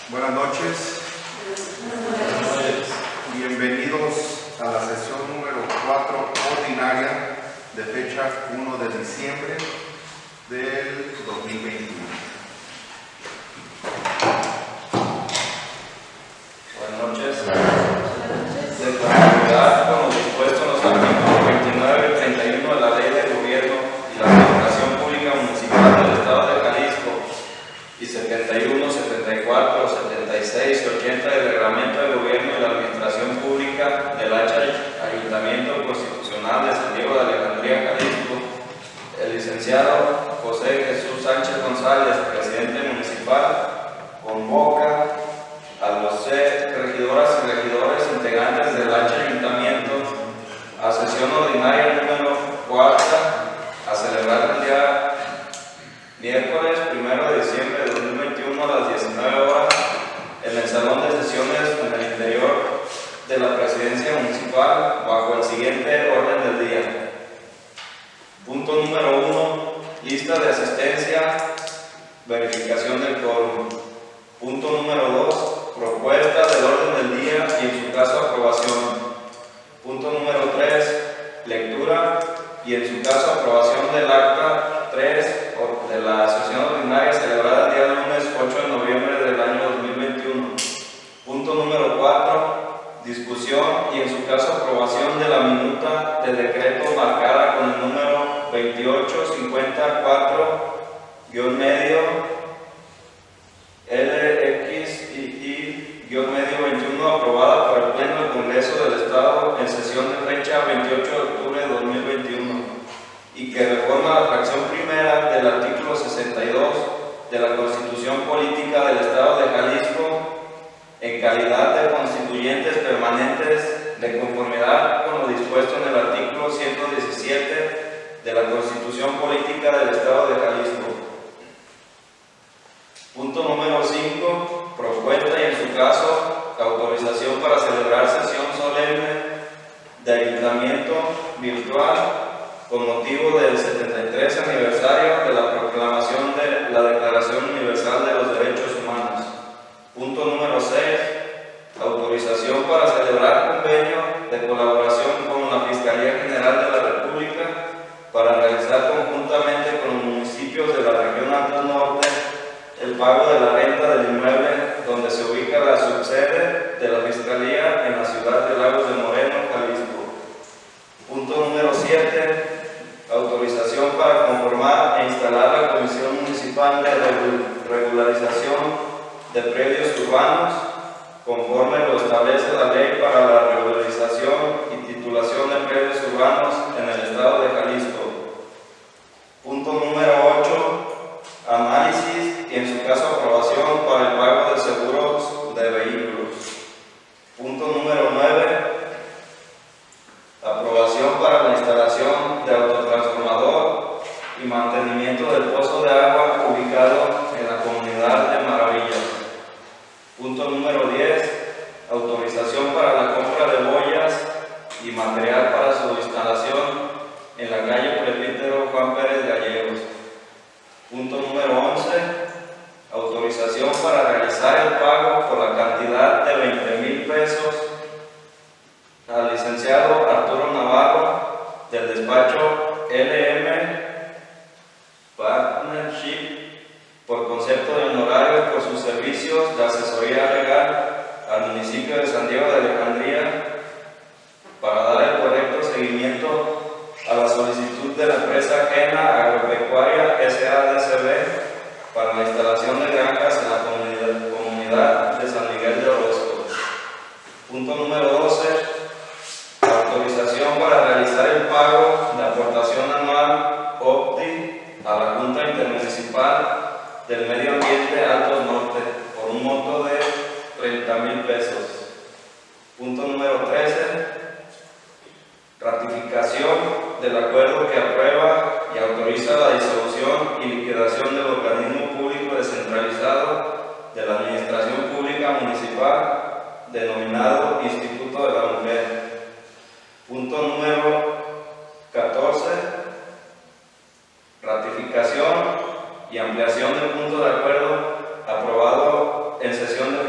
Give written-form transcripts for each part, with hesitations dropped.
Buenas noches. Bienvenidos a la sesión número 4 ordinaria de fecha 1 de diciembre del 2021. Buenas noches. De conformidad con lo dispuesto en los artículos 29 y 31 de la Ley de Gobierno y la Administración Pública Municipal del Estado de Jalisco y 71, 74, 76 y 80 del Reglamento de Gobierno y la Administración Pública del Ayuntamiento Constitucional de San Diego de Alejandría, Jalisco, el licenciado José Jesús Sánchez González, presidente municipal, convoca a los regidoras y regidores integrantes del Ayuntamiento a sesión ordinaria número 4 a celebrar el día miércoles 1 de diciembre de 2021 a las 19 horas en el Salón de Sesiones en el interior de la Presidencia Municipal bajo el siguiente orden del día. Punto número 1, lista de asistencia, verificación del quórum. Punto número 2, propuesta del orden del día y en su caso aprobación. Punto número 3, lectura y en su caso aprobación del acta 3 de la sesión ordinaria celebrada el día lunes 8 de noviembre del año 2021. Punto número 4, discusión y en su caso aprobación de la minuta de decreto marcada con el número 2854-medio LXII-medio 21, aprobada por el Pleno del Congreso del Estado en sesión de fecha 28 de octubre de 2021 y que reforma la fracción primera del artículo 62 de la Constitución Política del Estado de Jalisco en calidad de constituyentes permanentes de conformidad con lo dispuesto en el artículo 117 de la Constitución Política del Estado de Jalisco. Punto número 5, propuesta y en su caso autorización para celebrar sesión solemne de ayuntamiento virtual con motivo del 73 aniversario de la proclamación de la Declaración Universal de los Derechos Humanos. Punto número 6, autorización para celebrar convenio de colaboración con la Fiscalía General de la República para realizar conjuntamente con los municipios de la región Alto Norte el pago de la renta del inmueble donde se ubica la subsede de la Fiscalía en la ciudad de Lagos de Moreno, Jalisco. Punto número 7, autorización para conformar e instalar la Comisión Municipal de Regularización de Predios Urbanos, conforme lo establece la Ley para la Regularización y Titulación de Predios Urbanos en el Estado de Jalisco. Punto número 8, análisis y en su caso aprobación para el pago de seguros de vehículos. Punto número 9, aprobación para la instalación de autotransformador y mantenimiento del pozo de agua ubicado en la comunidad de Maravillas. Punto número 10, autorización para la compra de boyas y material para su instalación en la calle Presbítero Juan Pérez Gallegos. Punto número 11, autorización para realizar el pago por la cantidad de 20,000 pesos al licenciado Arturo Navarro del despacho LM Partnership por concepto de honorario por sus servicios de asesoría legal al municipio de San Diego de Alejandría para dar el correcto seguimiento a la solicitud de la empresa ajena agropecuaria SADCB para la instalación de granjas en la comunidad de San Miguel de Orozco. Punto número 12, autorización para realizar el pago de aportación anual OPTI a la Junta Intermunicipal del Medio Ambiente Alto Norte por un monto de 30,000 pesos. Punto número 13, ratificación del acuerdo que aprueba y autoriza la disolución y liquidación del organismo público descentralizado de la Administración Pública Municipal denominado Instituto de la Mujer. Punto número 14, ratificación y ampliación del punto de acuerdo aprobado en sesión de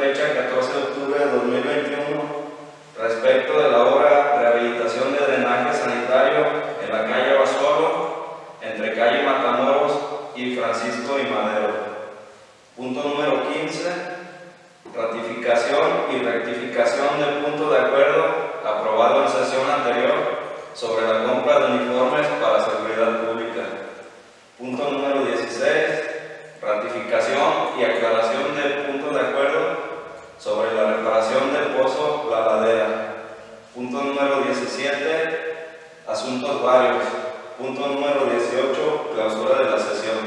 asuntos varios. Punto número 18, clausura de la sesión.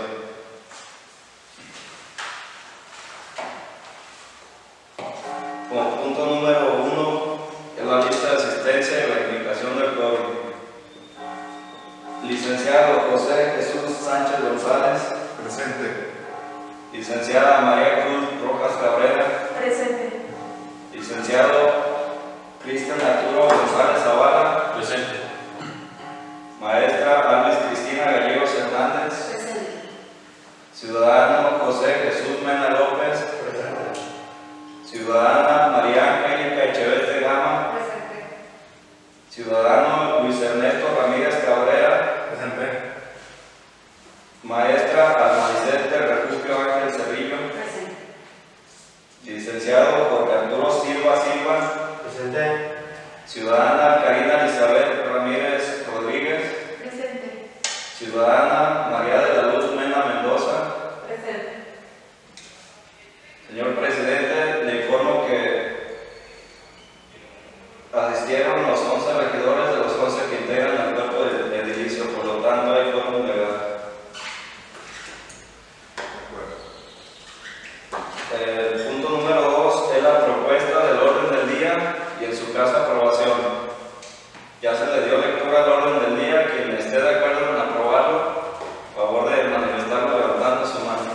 Como punto número 1 es la lista de asistencia y verificación del quórum. Licenciado José Jesús Sánchez González. Presente. Licenciada María Cruz Rojas Cabrera. Presente. Licenciado Cristian Arturo González Zavala. Presente. Maestra Alves Cristina Gallegos Hernández. Presente. Ciudadano José Jesús Mena López. Presente. Ciudadana María Angélica Echeveste Gama. Presente. Ciudadano Luis Ernesto Ramírez Cabrera. Presente. Maestra Almaicet del Refugio Ángel Cerrillo. Presente. Licenciado Jorge Arturo Silva Silva. Presente. Ciudadana Karina Elizabeth Ramírez Rodríguez. Presente. Ciudadana María de la Luz Mena Mendoza. Presente. Señor Presidente, le informo que asistieron los 11 regidores de los 11 que integran el cuerpo del edilicio, por lo tanto hay quórum legal. El punto número 2 es la propuesta del orden del día y en su caso aprobación. Ya se le dio lectura al orden del día. Quien esté de acuerdo en aprobarlo, por favor de manifestarlo levantando su mano.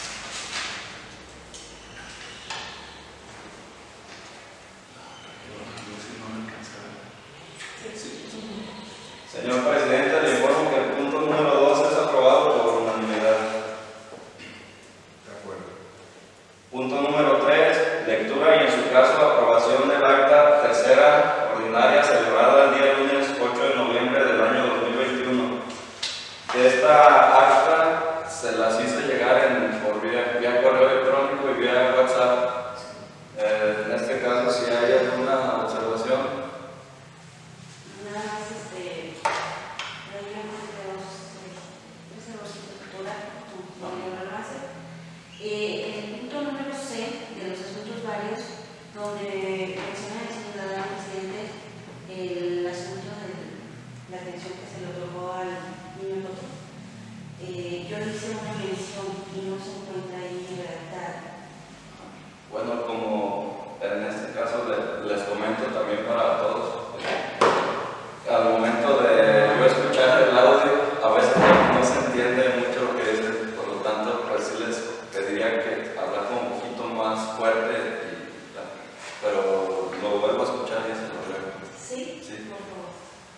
Señor Presidente, le informo que el punto número 2 es aprobado por unanimidad. De acuerdo. Punto número 3, lectura y en su caso aprobación del acta tercera ordinaria celebrada el día lunes 8 de noviembre del año 2021. Esta acta se las hice llegar por vía correo electrónico y vía WhatsApp. En este caso, si hay alguna observación. Nada más, ahí vemos de los cultural, como lo hace. El punto número C de los asuntos varios, donde menciona el ciudadano presidente el asunto de la atención que se le otorgó al niño Toto. Yo hice una mención y no se encuentra ahí redactada. Bueno, como en este caso les comento también para todos, al momento de yo escuchar el audio, a veces no se entiende mucho lo que dicen, por lo tanto, pues sí les pediría que hablar como un poquito más fuerte, pero lo vuelvo a escuchar y se lo ruego. ¿Sí? Sí. Por favor.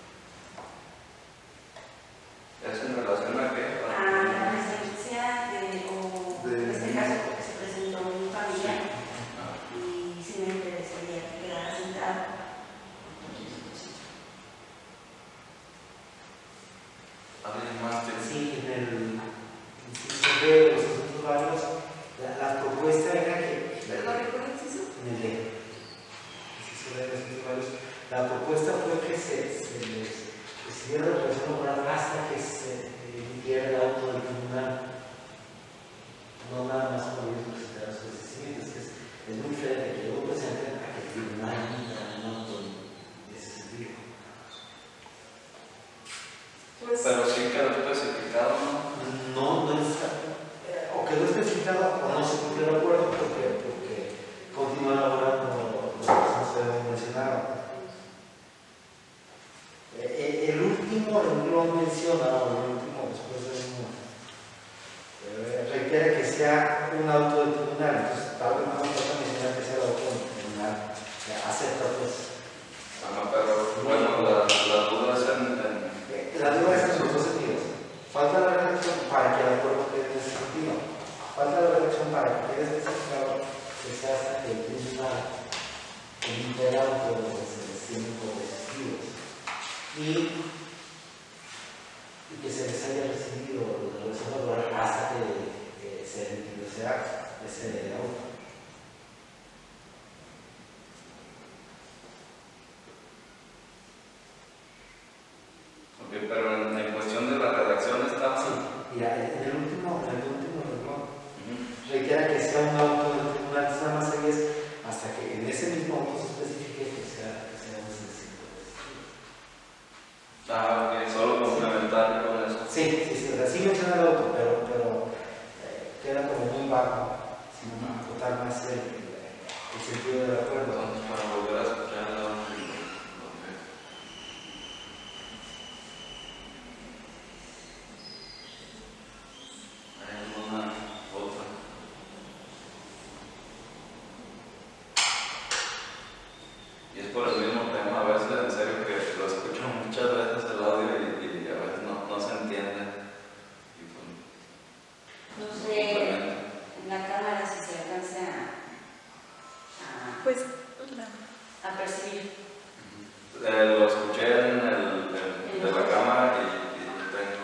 ¿Es en relación a qué? A la presencia o en este caso porque se presentó un familiar y sí me interesaría que quedara sentado. ¿Alguien más que Sí, en el inciso de los asuntos varios, la propuesta era que. ¿Perdón, recuerda el inciso? En el de inciso de los asuntos varios, la propuesta fue que se les recibiera la resolución laboral hasta que se emitiera el auto del tribunal. No nada más con ellos presentar sus decimientos, que es muy diferente que yo presente a que el tribunal emita un auto de ese sentido. Pues, Pero sí quedó especificado, ¿no? No está, o quedó especificado o no se cumplió el acuerdo porque continúa elaborando los que se mencionaron. El último renglón menciona, o el último después del mismo, requiere que sea un auto del tribunal, entonces tal vez no importa mencionar que sea el auto del tribunal, acepta pues. Bueno, pero bueno, la duda es en La duda es en los dos sentidos. Falta la redacción para que el acuerdo quede en ese sentido. Falta la redacción para que quede especificado que se hasta que el tribunal emite el auto de los tiempos decisivos y que se les haya recibido la resolución laboral hasta que se emitió ese acto, ese auto. pero en cuestión de la redacción está. Sí, mira, en el último renglón requiere que sea un auto del tribunal, nada más ahí es hasta que en ese mismo auto se especifique que sea un sencillo. Ah, ok, Sí, o sea, sí menciona el auto, pero queda como muy vago, sin acotar más el sentido del acuerdo. Entonces, para volver a escucharlo, hay alguna otra. Y es por el mismo tema, a veces en serio que lo escucho muchas veces el audio y a veces no se entiende. Y pues, No sé en la cámara si se alcanza Pues, a percibir. lo escuché en el de la cámara y tengo.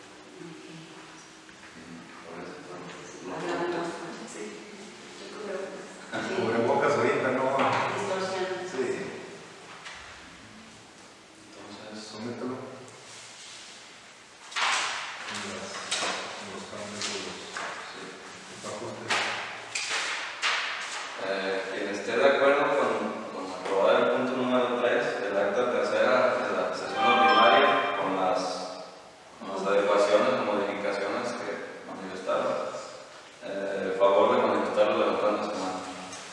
Por eso, Hablaba más. sí. Sí. Cubrebocas ahorita no. Distorsión. Sí, entonces, somételo. Los cambios de los ajustes. quien esté de acuerdo con aprobar el punto número 3 del acta tercera de la sesión ordinaria con las adecuaciones o modificaciones que manifestaron, favor de manifestarlo levantando su mano.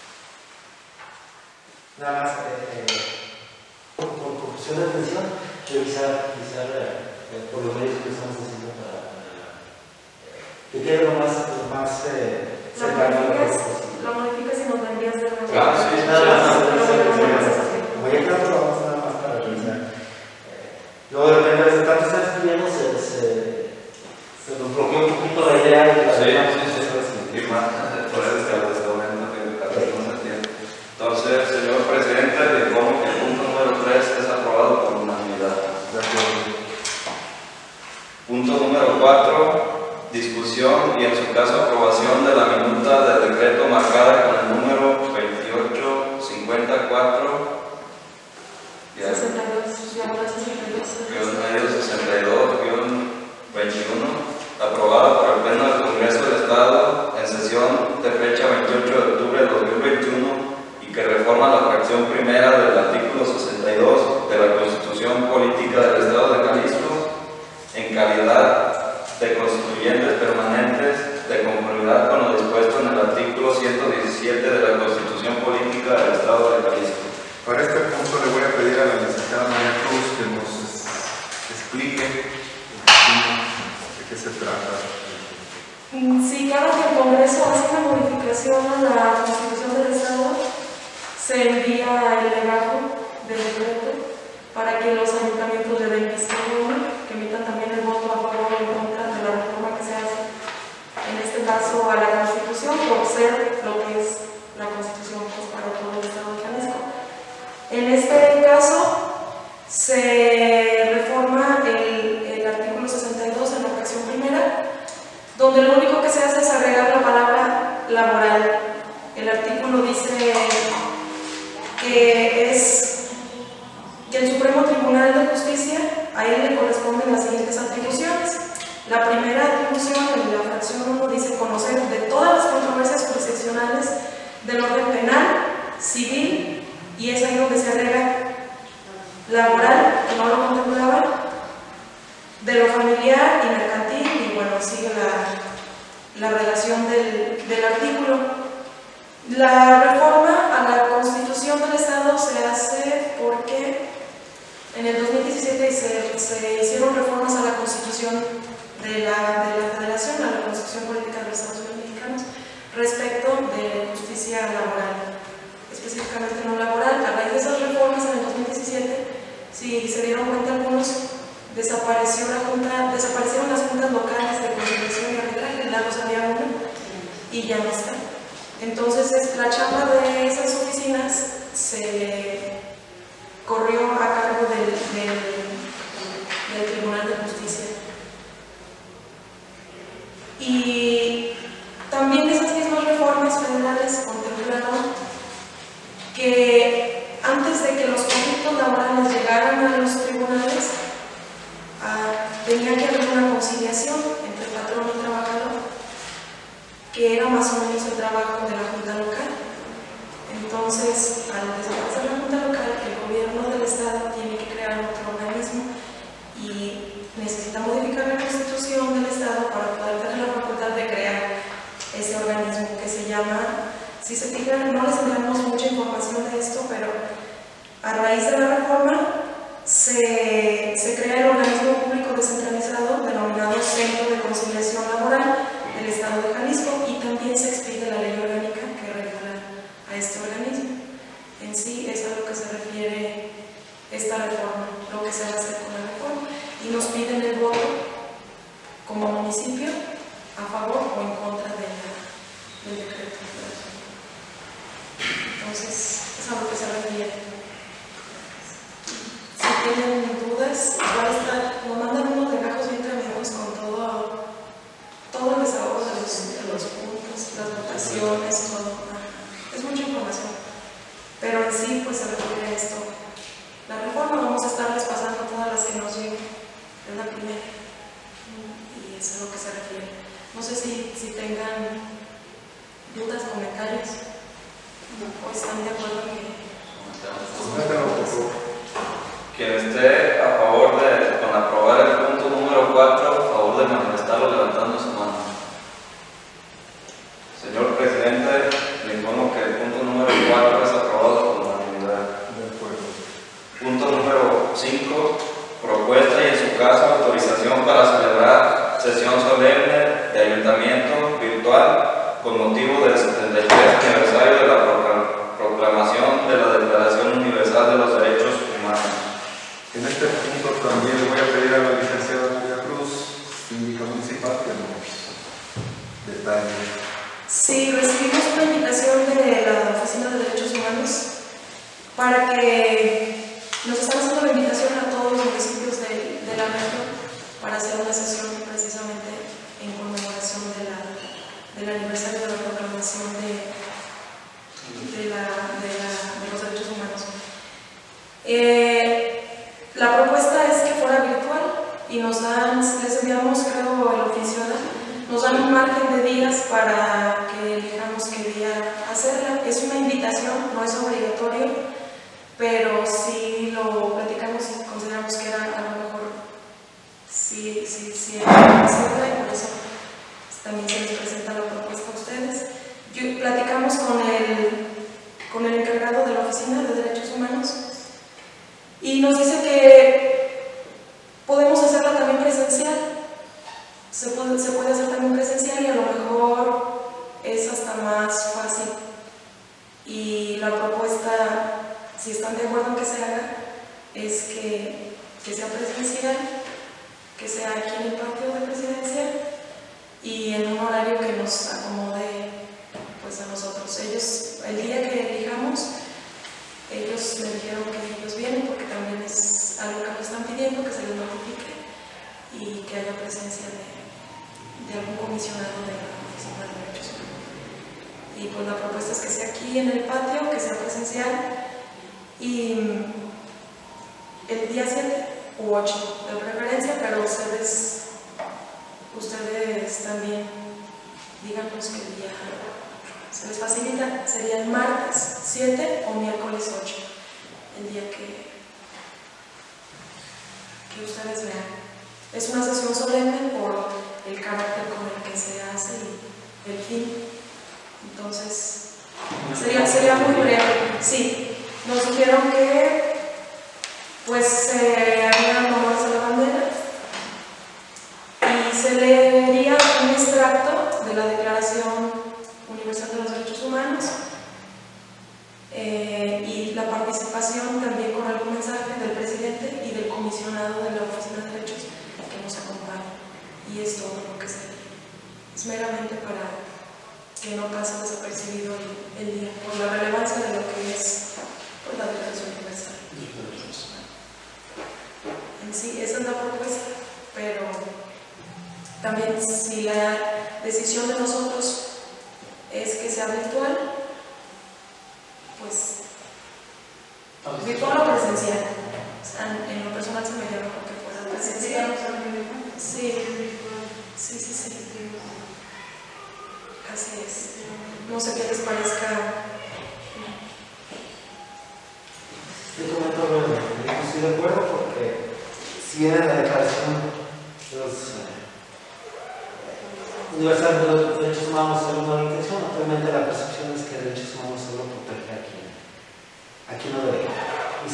Nada más, por conclusión de atención, revisar por los medios que estamos haciendo para que quede lo más cercano a lo posible. Lo modificas y nos lo envías de nuevo. Ah, sí, Nada más, Como como ya quedó, lo vamos nada más para revisar. Luego depende de tanto está escribiendo, se nos bloqueó un poquito la idea de la Y más, por eso es que hasta este momento que no se entiende. Entonces, señor presidente, le informo que el punto número 3 es aprobado por unanimidad. De acuerdo. Punto número 4, discusión y en su caso aprobación de la minuta del decreto marcada con el número 2854 -62-21, aprobada por el Pleno del Congreso del Estado en sesión de fecha 28 de octubre de 2021 y que reforma la fracción primera del artículo 62 de la Constitución Política del Estado de Jalisco en calidad de constituyentes permanentes de conformidad con lo dispuesto en el artículo 117 de la Constitución Política del Estado de Jalisco. Para este punto le voy a pedir a la licenciada María Cruz que nos explique de qué se trata. Si cada que el Congreso hace una modificación a la Constitución del Estado, se envía el legajo del decreto para que los ayuntamientos le den visto bueno, que emitan también el voto a favor o en contra de la reforma que se hace, en este caso a la Constitución, por ser lo que es la Constitución pues, para todo el Estado de Jalisco. En este caso, se reforma el artículo 62 en la fracción primera, donde lo único que se hace es agregar la palabra laboral. El artículo dice que el Supremo Tribunal de Justicia, a él le corresponden las siguientes atribuciones. La primera atribución en la fracción 1 dice conocer de todas las controversias jurisdiccionales del orden penal, civil, y es ahí donde se agrega laboral, que no lo contemplaba, de lo familiar y mercantil, y bueno, sigue la relación del artículo. La reforma a la Constitución del Estado se hace porque en el 2017 se hicieron reformas a la Constitución de la Federación, a la Constitución Política de los Estados Unidos Mexicanos, respecto de justicia laboral, específicamente no laboral. A raíz de esas reformas en el 2017, si se dieron cuenta algunos, desaparecieron las juntas locales de conciliación y arbitraje, en Lagos había una y ya no está. Entonces la chamba de esas oficinas se corrió a cargo del Tribunal de Justicia. Y también esas mismas reformas federales contemplaron que antes de que los conflictos laborales llegaran a los tribunales, tenía que haber una conciliación entre patrón y trabajador, que era más o menos el trabajo de la Junta Local. Entonces, al desaparecer la Junta Local, el gobierno del Estado tiene que crear otro organismo y necesita modificar la Constitución Si se fijan, no les enviamos mucha información de esto, pero a raíz de la reforma se crea el organismo público descentralizado denominado Centro de Conciliación Laboral del Estado de Jalisco, y también se expide la ley orgánica que regula a este organismo. En sí es a lo que se refiere esta reforma, lo que se va a hacer con la reforma, y nos piden el voto como municipio a favor o en contra del decreto. Entonces, es a lo que se refiere. Si tienen dudas, nos mandan unos legajos bien tremendos con todo el desahogo de los puntos, las votaciones, todo. Es mucha información. Pero en sí, pues se refiere a esto. La reforma vamos a estarles pasando todas las que nos lleguen. Es la primera. Y eso es a lo que se refiere. No sé si tengan dudas, comentarios. ¿O están de acuerdo Quien esté a favor con aprobar el punto número 4, a favor de manifestarlo levantando su mano. Señor presidente, le informo que el punto número 4 es aprobado por unanimidad. De acuerdo. Punto número 5, propuesta y en su caso autorización para celebrar sesión solemne de ayuntamiento virtual con motivo del 73 aniversario de la proclamación de la Declaración Universal de los Derechos Humanos. En este punto también voy a pedir a la licenciada María Cruz, síndica municipal, que nos detalle. Sí, recibimos una invitación de la Oficina de Derechos Humanos para que nos están haciendo la invitación a todos los municipios de la región para hacer una sesión precisamente en conmemoración del aniversario de la proclamación de los derechos humanos. La propuesta es que fuera virtual y les enviamos, creo, el oficio, nos dan un margen de días para que elijamos qué día hacerla. Es una invitación, no es obligatorio, pero si lo platicamos y consideramos que era a lo mejor sí era hacerla, y por eso también se les presenta la propuesta a ustedes. Platicamos con el encargado de la Oficina de Derechos Humanos y nos dice que podemos hacerla también presencial. Se puede hacer también presencial y a lo mejor es hasta más fácil. Y la propuesta, si están de acuerdo en que se haga, es que sea presencial, que sea aquí en el patio de Presidencia y en un horario que nos acomode pues a nosotros. Ellos, el día que elijamos, ellos me dijeron que ellos vienen porque también es algo que nos están pidiendo, que se les notifique y que haya presencia de algún comisionado de la Oficina de Derechos Humanos. Y pues la propuesta es que sea aquí en el patio, que sea presencial y el día 7 u 8 de preferencia, pero ustedes también díganos qué día se les facilita. Sería el martes 7 o miércoles 8, el día que ustedes vean. Es una sesión solemne por el carácter con el que se hace y el fin. Entonces, sería muy breve. Sí, nos dijeron que pues se harían honores a la bandera y se leería un extracto de la Declaración Universal de los Derechos Humanos y la participación también con algún mensaje del presidente y del comisionado de la Oficina de Derechos que nos acompaña. Y es todo lo que se es meramente para que no pase desapercibido el día, por la relevancia de lo que es pues, la Declaración Universal. En sí, esa es la propuesta, pero también si la decisión de nosotros es que sea virtual, pues virtual o presencial. O sea, en lo personal se me llama porque fuera presencial. Sí. Así es. No sé qué les parezca. Yo comento, estoy de acuerdo porque si bien en la Declaración de los Universal de los Derechos Humanos es una intención, actualmente la percepción es que derechos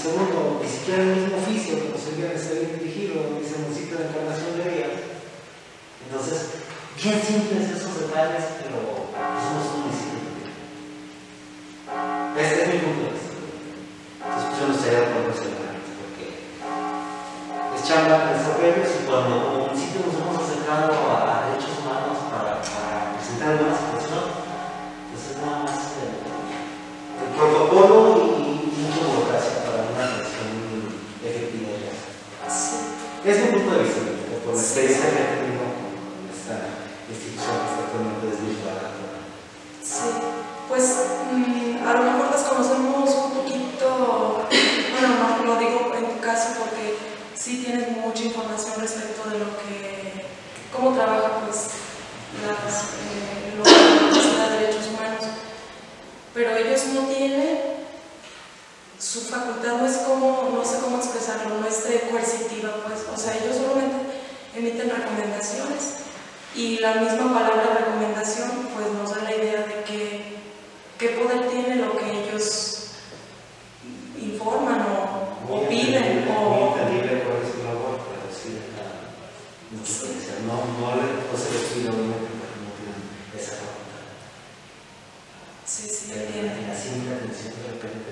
segundo, ni siquiera el mismo oficio que nos debía de ser bien dirigido, dice el municipio de Encarnación de Díaz. Entonces, bien simples esos detalles, pero somos un municipio. Este es mi punto de vista. Entonces, yo no estaría de acuerdo porque es chamba de desarrollos y cuando como municipio nos hemos acercado a derechos humanos para presentar alguna situación, pues es nada más el protocolo y mucha burocracia para una atención efectiva de eso. Sí. Es mi punto de vista, por la experiencia que he tenido con esta institución que está actualmente desvirtuada. Sí, pues a lo mejor desconocemos un poquito, bueno, no lo digo en tu caso porque sí tienes mucha información respecto de lo que, cómo trabaja pues la Oficina de Derechos Humanos, pero ellos no tienen, su facultad no es como, no sé cómo expresarlo, no es de coercitiva, pues, o sea, ellos solamente emiten recomendaciones y la misma palabra recomendación pues nos da la idea de qué poder tiene lo que ellos informan o piden o... entendible cuál es su labor, pero sí, no se les pide obviamente porque no tienen esa facultad. Sí, En la simple atención de repente,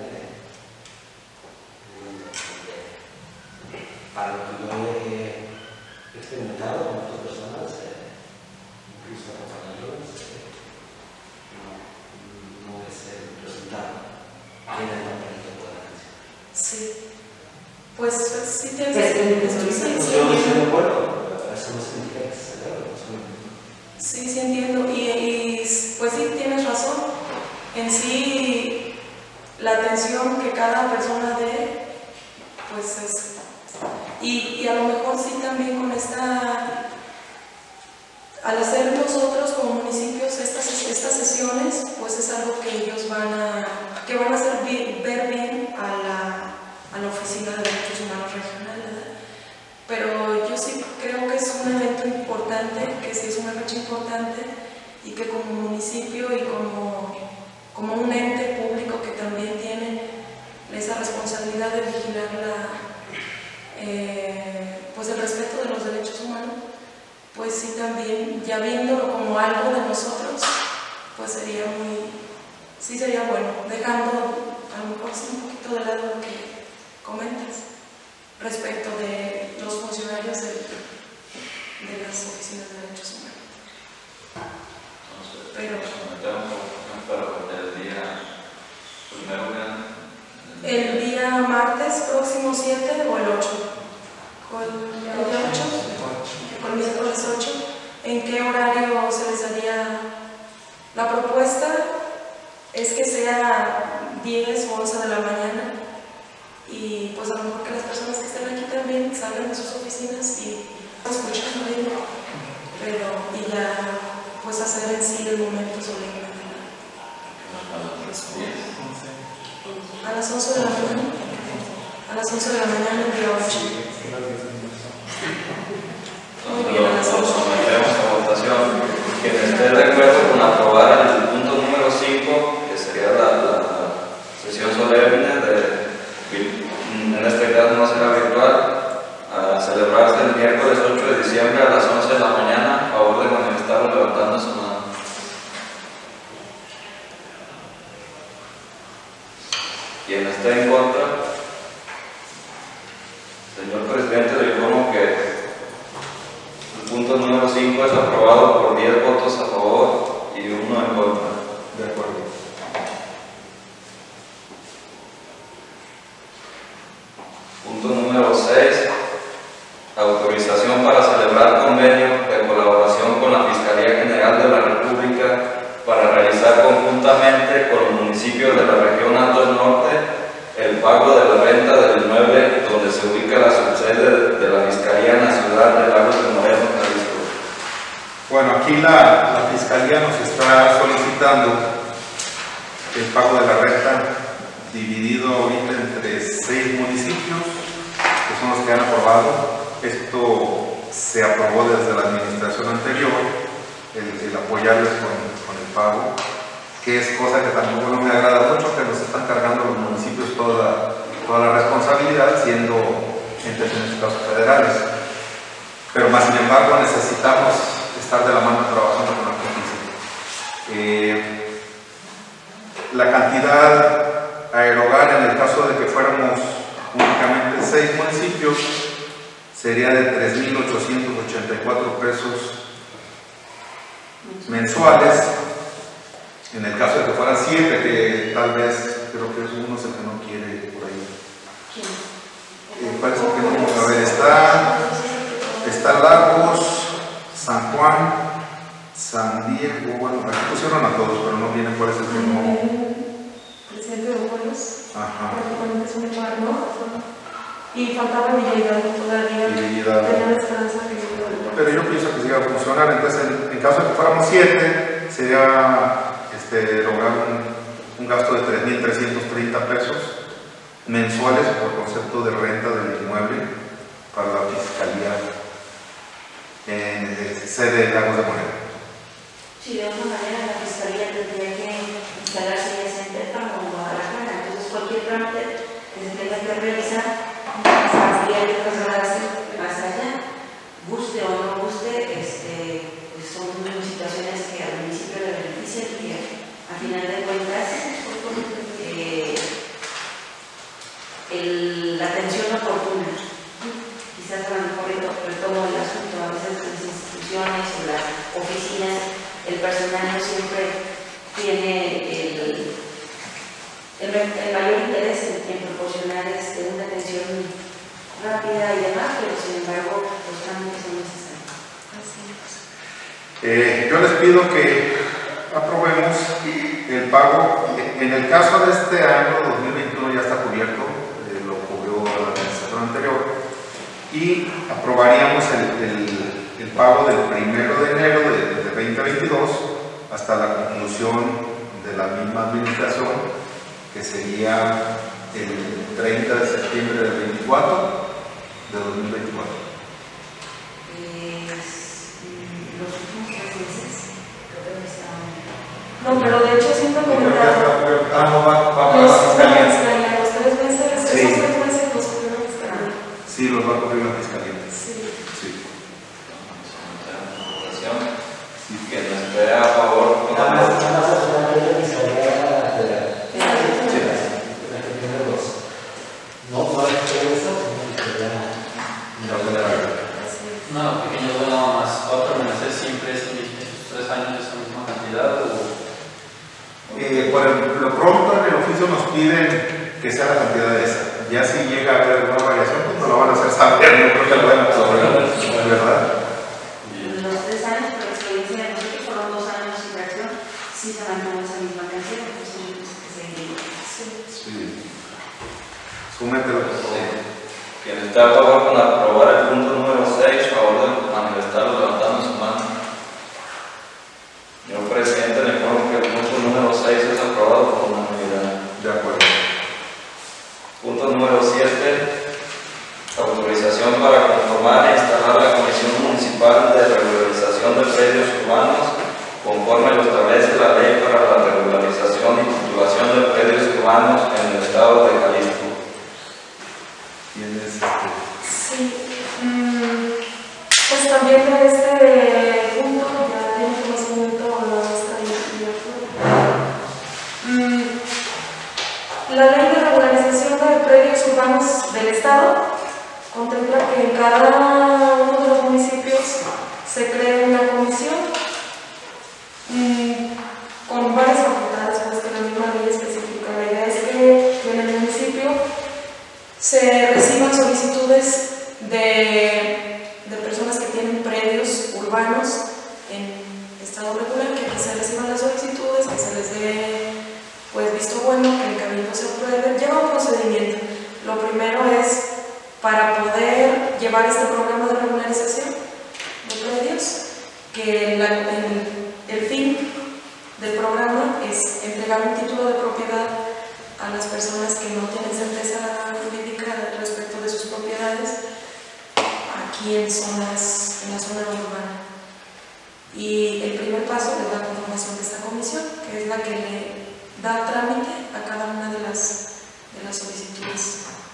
para lo que yo he experimentado con otras personas, incluso acompañándolos, no es el resultado que en el papelito pueda decir. Sí, pues sí tienes Yo estoy de acuerdo, eso no significa que se debe, sí entiendo y pues sí tienes razón. En sí, la atención que cada persona dé, pues es... Y a lo mejor sí también con esta... Al hacer nosotros como municipios estas sesiones, pues es algo que ellos van a hacer ver bien a la Oficina de Derechos Humanos Regional, ¿verdad? Pero yo sí creo que es un evento importante, que sí es una fecha importante y que como municipio y como un ente público que también tiene esa responsabilidad de vigilar pues el respeto de los derechos humanos, pues sí también, ya viéndolo como algo de nosotros, pues sería bueno, dejando a lo mejor sí un poquito de lado lo que comentas respecto de los funcionarios de las oficinas de derechos humanos. El día martes próximo 7 o el 8. El miércoles 8. ¿En qué horario se les daría? La propuesta es que sea 10 o 11 de la mañana y pues a lo mejor que las personas que estén aquí también salgan de sus oficinas y escuchen bien, pero y ya pues hacer en sí el momento solemne. A las 11 de la mañana. A las 11 de la mañana el día 8. Muy bien, a las 11. Sometemos a votación. Quien esté de acuerdo con aprobar el punto número 5, que sería la sesión solemne, en este caso no será virtual, a celebrarse el miércoles 8 de diciembre a las 11 de la mañana, a favor de manifestarlo levantando su mano. Quien esté en contra, señor presidente, le informo que el punto número 5 es aprobado por 10 votos a favor y 1 en contra. De acuerdo. Punto número 6, autorización para celebrar convenio de colaboración con la Fiscalía General de la República para realizar conjuntamente con los municipios de la región Alto del Norte el pago de la renta del inmueble donde se ubica la subsede de la Fiscalía en la ciudad de Lagos de Moreno, Jalisco. Bueno, aquí la Fiscalía nos está solicitando el pago de la renta dividido ahorita entre 6 municipios, que son los que han aprobado. Esto se aprobó desde la administración anterior, el apoyarles con el pago, que es cosa que tampoco no me agrada mucho, que nos están cargando los municipios toda toda la responsabilidad, siendo entes en este caso federales. Pero más sin embargo necesitamos estar de la mano trabajando con la justicia. La cantidad a erogar en el caso de que fuéramos únicamente 6 municipios sería de 3.884 pesos mensuales. En el caso de que fueran 7, que tal vez creo que es uno el que no quiere por ahí. Parece que no. A ver, está Lagos, San Juan, San Diego. Bueno, aquí pusieron a todos, pero no vienen cuál es el que no. Presidente de Buenos. Ajá. Prácticamente es un lugar, ¿no? Y faltaba Villa Hidalgo todavía. Tenía la esperanza de que pero yo pienso que sí va a funcionar. Entonces, en caso de que fuéramos 7, sería lograr un gasto de 3.330 pesos mensuales por concepto de renta del inmueble para la fiscalía en sede de Lagos de Moreno. Sí, de alguna manera la fiscalía tendría que instalarse ya sea en Pétamo o en Guadalajara. Entonces, cualquier trámite que se tenga que realizar, habría que trasladarse hasta allá. Guste o no guste, pues son situaciones que al municipio le benefician y a final de cuentas la atención oportuna. Quizás a lo mejor retomo el asunto, a veces las instituciones o las oficinas, el personal no siempre tiene el mayor interés en proporcionar una atención rápida y demás, pero sin embargo los trámites son necesarios. Yo les pido que aprobemos el pago. En el caso de este año 2021 ya está cubierto, lo cubrió la administración anterior, y aprobaríamos el pago del 1 de enero de 2022 hasta la conclusión de la misma administración, que sería el 30 de septiembre del 24 de 2024. Los últimos 3 meses creo que no estaban. No, pero de hecho siempre comentaba. No va a Los pagar la fiscalía. 3 meses, Sí. esos 3 meses los pudieron estar. Sí, los va a cubrir la fiscalía. Sí. Sí. Que nos esté a favor con Nada la más la fiscalía federal. Sí. La que tiene los. No hay eso, sino que No, pequeño duda nada más. ¿Va a permanecer siempre esos 3 años esa misma cantidad? Por lo pronto en el oficio nos piden que sea la cantidad de esa. Ya si llega a haber alguna variación, pues nos lo van a hacer saber. No creo que lo vayan a saber, ¿verdad? Los 3 años, por experiencia de nosotros, fueron 2 años sin fracción, sí se mantuvo esa misma cantidad, pues son los que se Sí. Súmetelo, por favor. Quien está a favor con aprobar el punto número 6, favor de manifestarlo levantando su mano. Señor presidente, le informo que el punto número 6 es aprobado por unanimidad. De acuerdo. Punto número 7, autorización para conformar e instalar la Comisión Municipal de Regularización de Predios Urbanos conforme lo establece la Ley para la Regularización y Titulación de Predios Urbanos en el Estado de Jalisco. ¿Tienes Sí. Pues también de este punto ya tiene conocimiento la maestra y la Ley de Regularización de Predios Urbanos del Estado contempla que en cada uno de los municipios se cree una comisión con varias facultades, pues que la misma ley especifica. La idea es que en el municipio se reciban solicitudes de personas que tienen predios urbanos en estado regular, que se reciban las solicitudes, que se les dé pues visto bueno, que el cabildo se apruebe. Lleva un procedimiento. Lo primero es, para poder llevar este programa de regularización de predios, que el fin del programa es entregar un título de propiedad a las personas que no tienen certeza jurídica respecto de sus propiedades aquí en la zona urbana. Y el primer paso es la conformación de esta comisión, que es la que le da trámite a cada una de las solicitudes.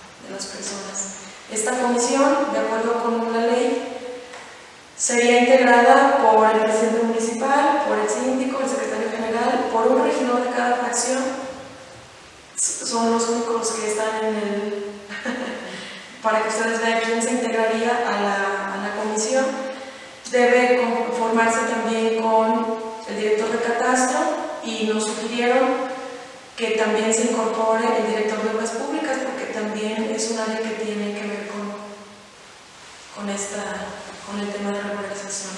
Esta comisión, de acuerdo con la ley, sería integrada por el presidente municipal, por el síndico, el secretario general, por un regidor de cada fracción. Son los únicos que están en el... para que ustedes vean quién se integraría a la comisión. Debe conformarse también con el director de catastro y nos sugirieron que también se incorpore el director de obras públicas porque también es un área que tiene que ver con el tema de regularización.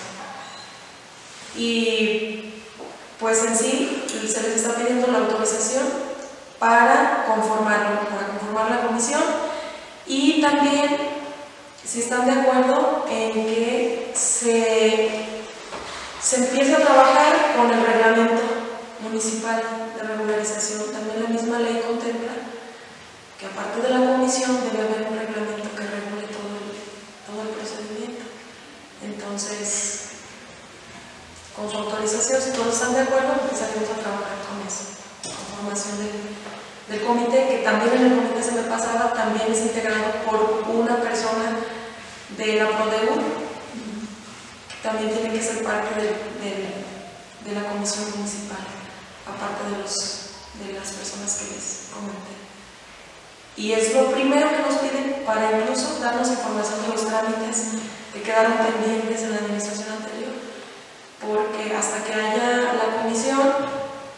Y pues en sí se les está pidiendo la autorización para conformar la comisión y también si están de acuerdo en que se empiece a trabajar con el reglamento municipal de regularización. También la misma ley contempla que aparte de la comisión debe haber un reglamento que regule todo el procedimiento. Entonces, con su autorización, si todos están de acuerdo, empezaremos a trabajar con eso, con formación del comité, que también en el comité se me pasaba, también es integrado por una persona de la PRODEUR, que también tiene que ser parte de la comisión municipal, aparte de las personas que les comenté. Y es lo primero que nos piden para incluso darnos información de los trámites que quedaron pendientes en la administración anterior, porque hasta que haya la comisión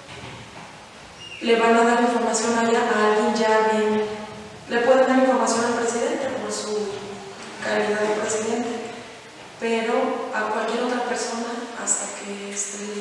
le van a dar información allá a alguien ya bien, le pueden dar información al presidente por su calidad de presidente, pero a cualquier otra persona hasta que esté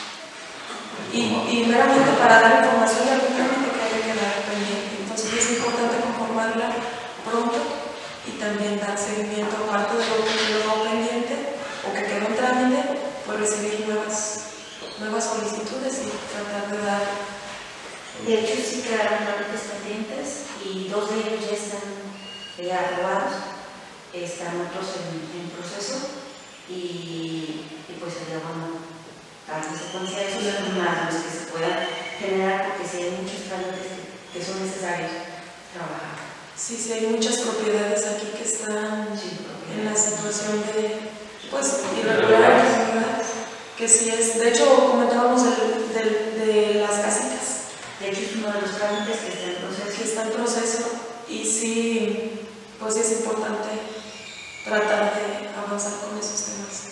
y meramente para dar información de algún trámite que haya quedado pendiente. Entonces es importante conformarla pronto y también dar seguimiento a parte de lo que quedó pendiente o que quedó en trámite, pues recibir nuevas solicitudes y tratar de dar. De hecho, sí quedaron trámites pendientes y 2 de ellos ya están aprobados, están otros en proceso y pues allá van a consecuencia de esos más los que se puedan generar, porque si hay muchos trámites que son necesarios trabajar. Sí, hay muchas propiedades aquí que están en la situación de irregularidad, que sí es. De hecho, comentábamos de las casitas. De hecho, es uno de los trámites que está en proceso. Y sí, pues es importante tratar de avanzar con esos temas.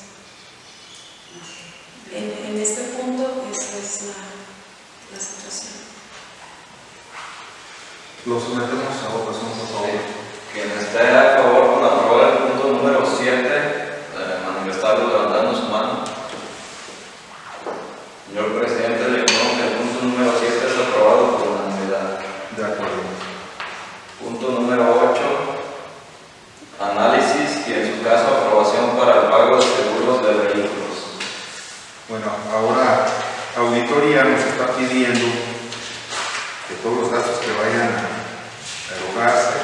En este punto, esa es la situación. Lo sometemos a votación, por favor. Quien esté a favor con aprobar el punto número 7, manifestarlo levantando su mano. Señor presidente, le informo que el punto número 7 es aprobado por unanimidad. De acuerdo. Punto número 8, análisis y en su caso aprobación para el pago de seguros de vehículos. Bueno, ahora auditoría nos está pidiendo que todos los gastos que vayan a erogarse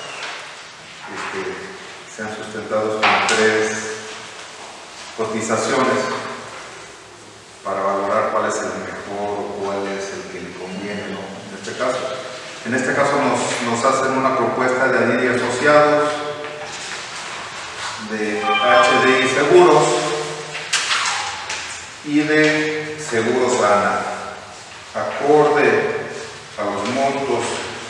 sean sustentados con 3 cotizaciones para valorar cuál es el mejor o cuál es el que le conviene, ¿no? En este caso nos hacen una propuesta de Adidi Asociados, de HDI Seguros y de Seguros ANA, acorde a los montos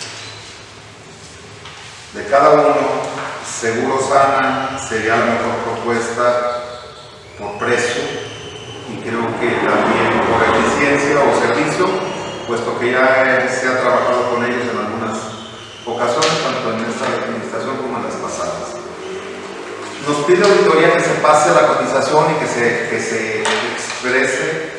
de cada uno. Seguros ANA sería la mejor propuesta por precio y creo que también por eficiencia o servicio, puesto que ya se ha trabajado con ellos en algunas ocasiones, tanto en esta administración como en las pasadas. Nos pide auditoría que se pase la cotización y que se exprese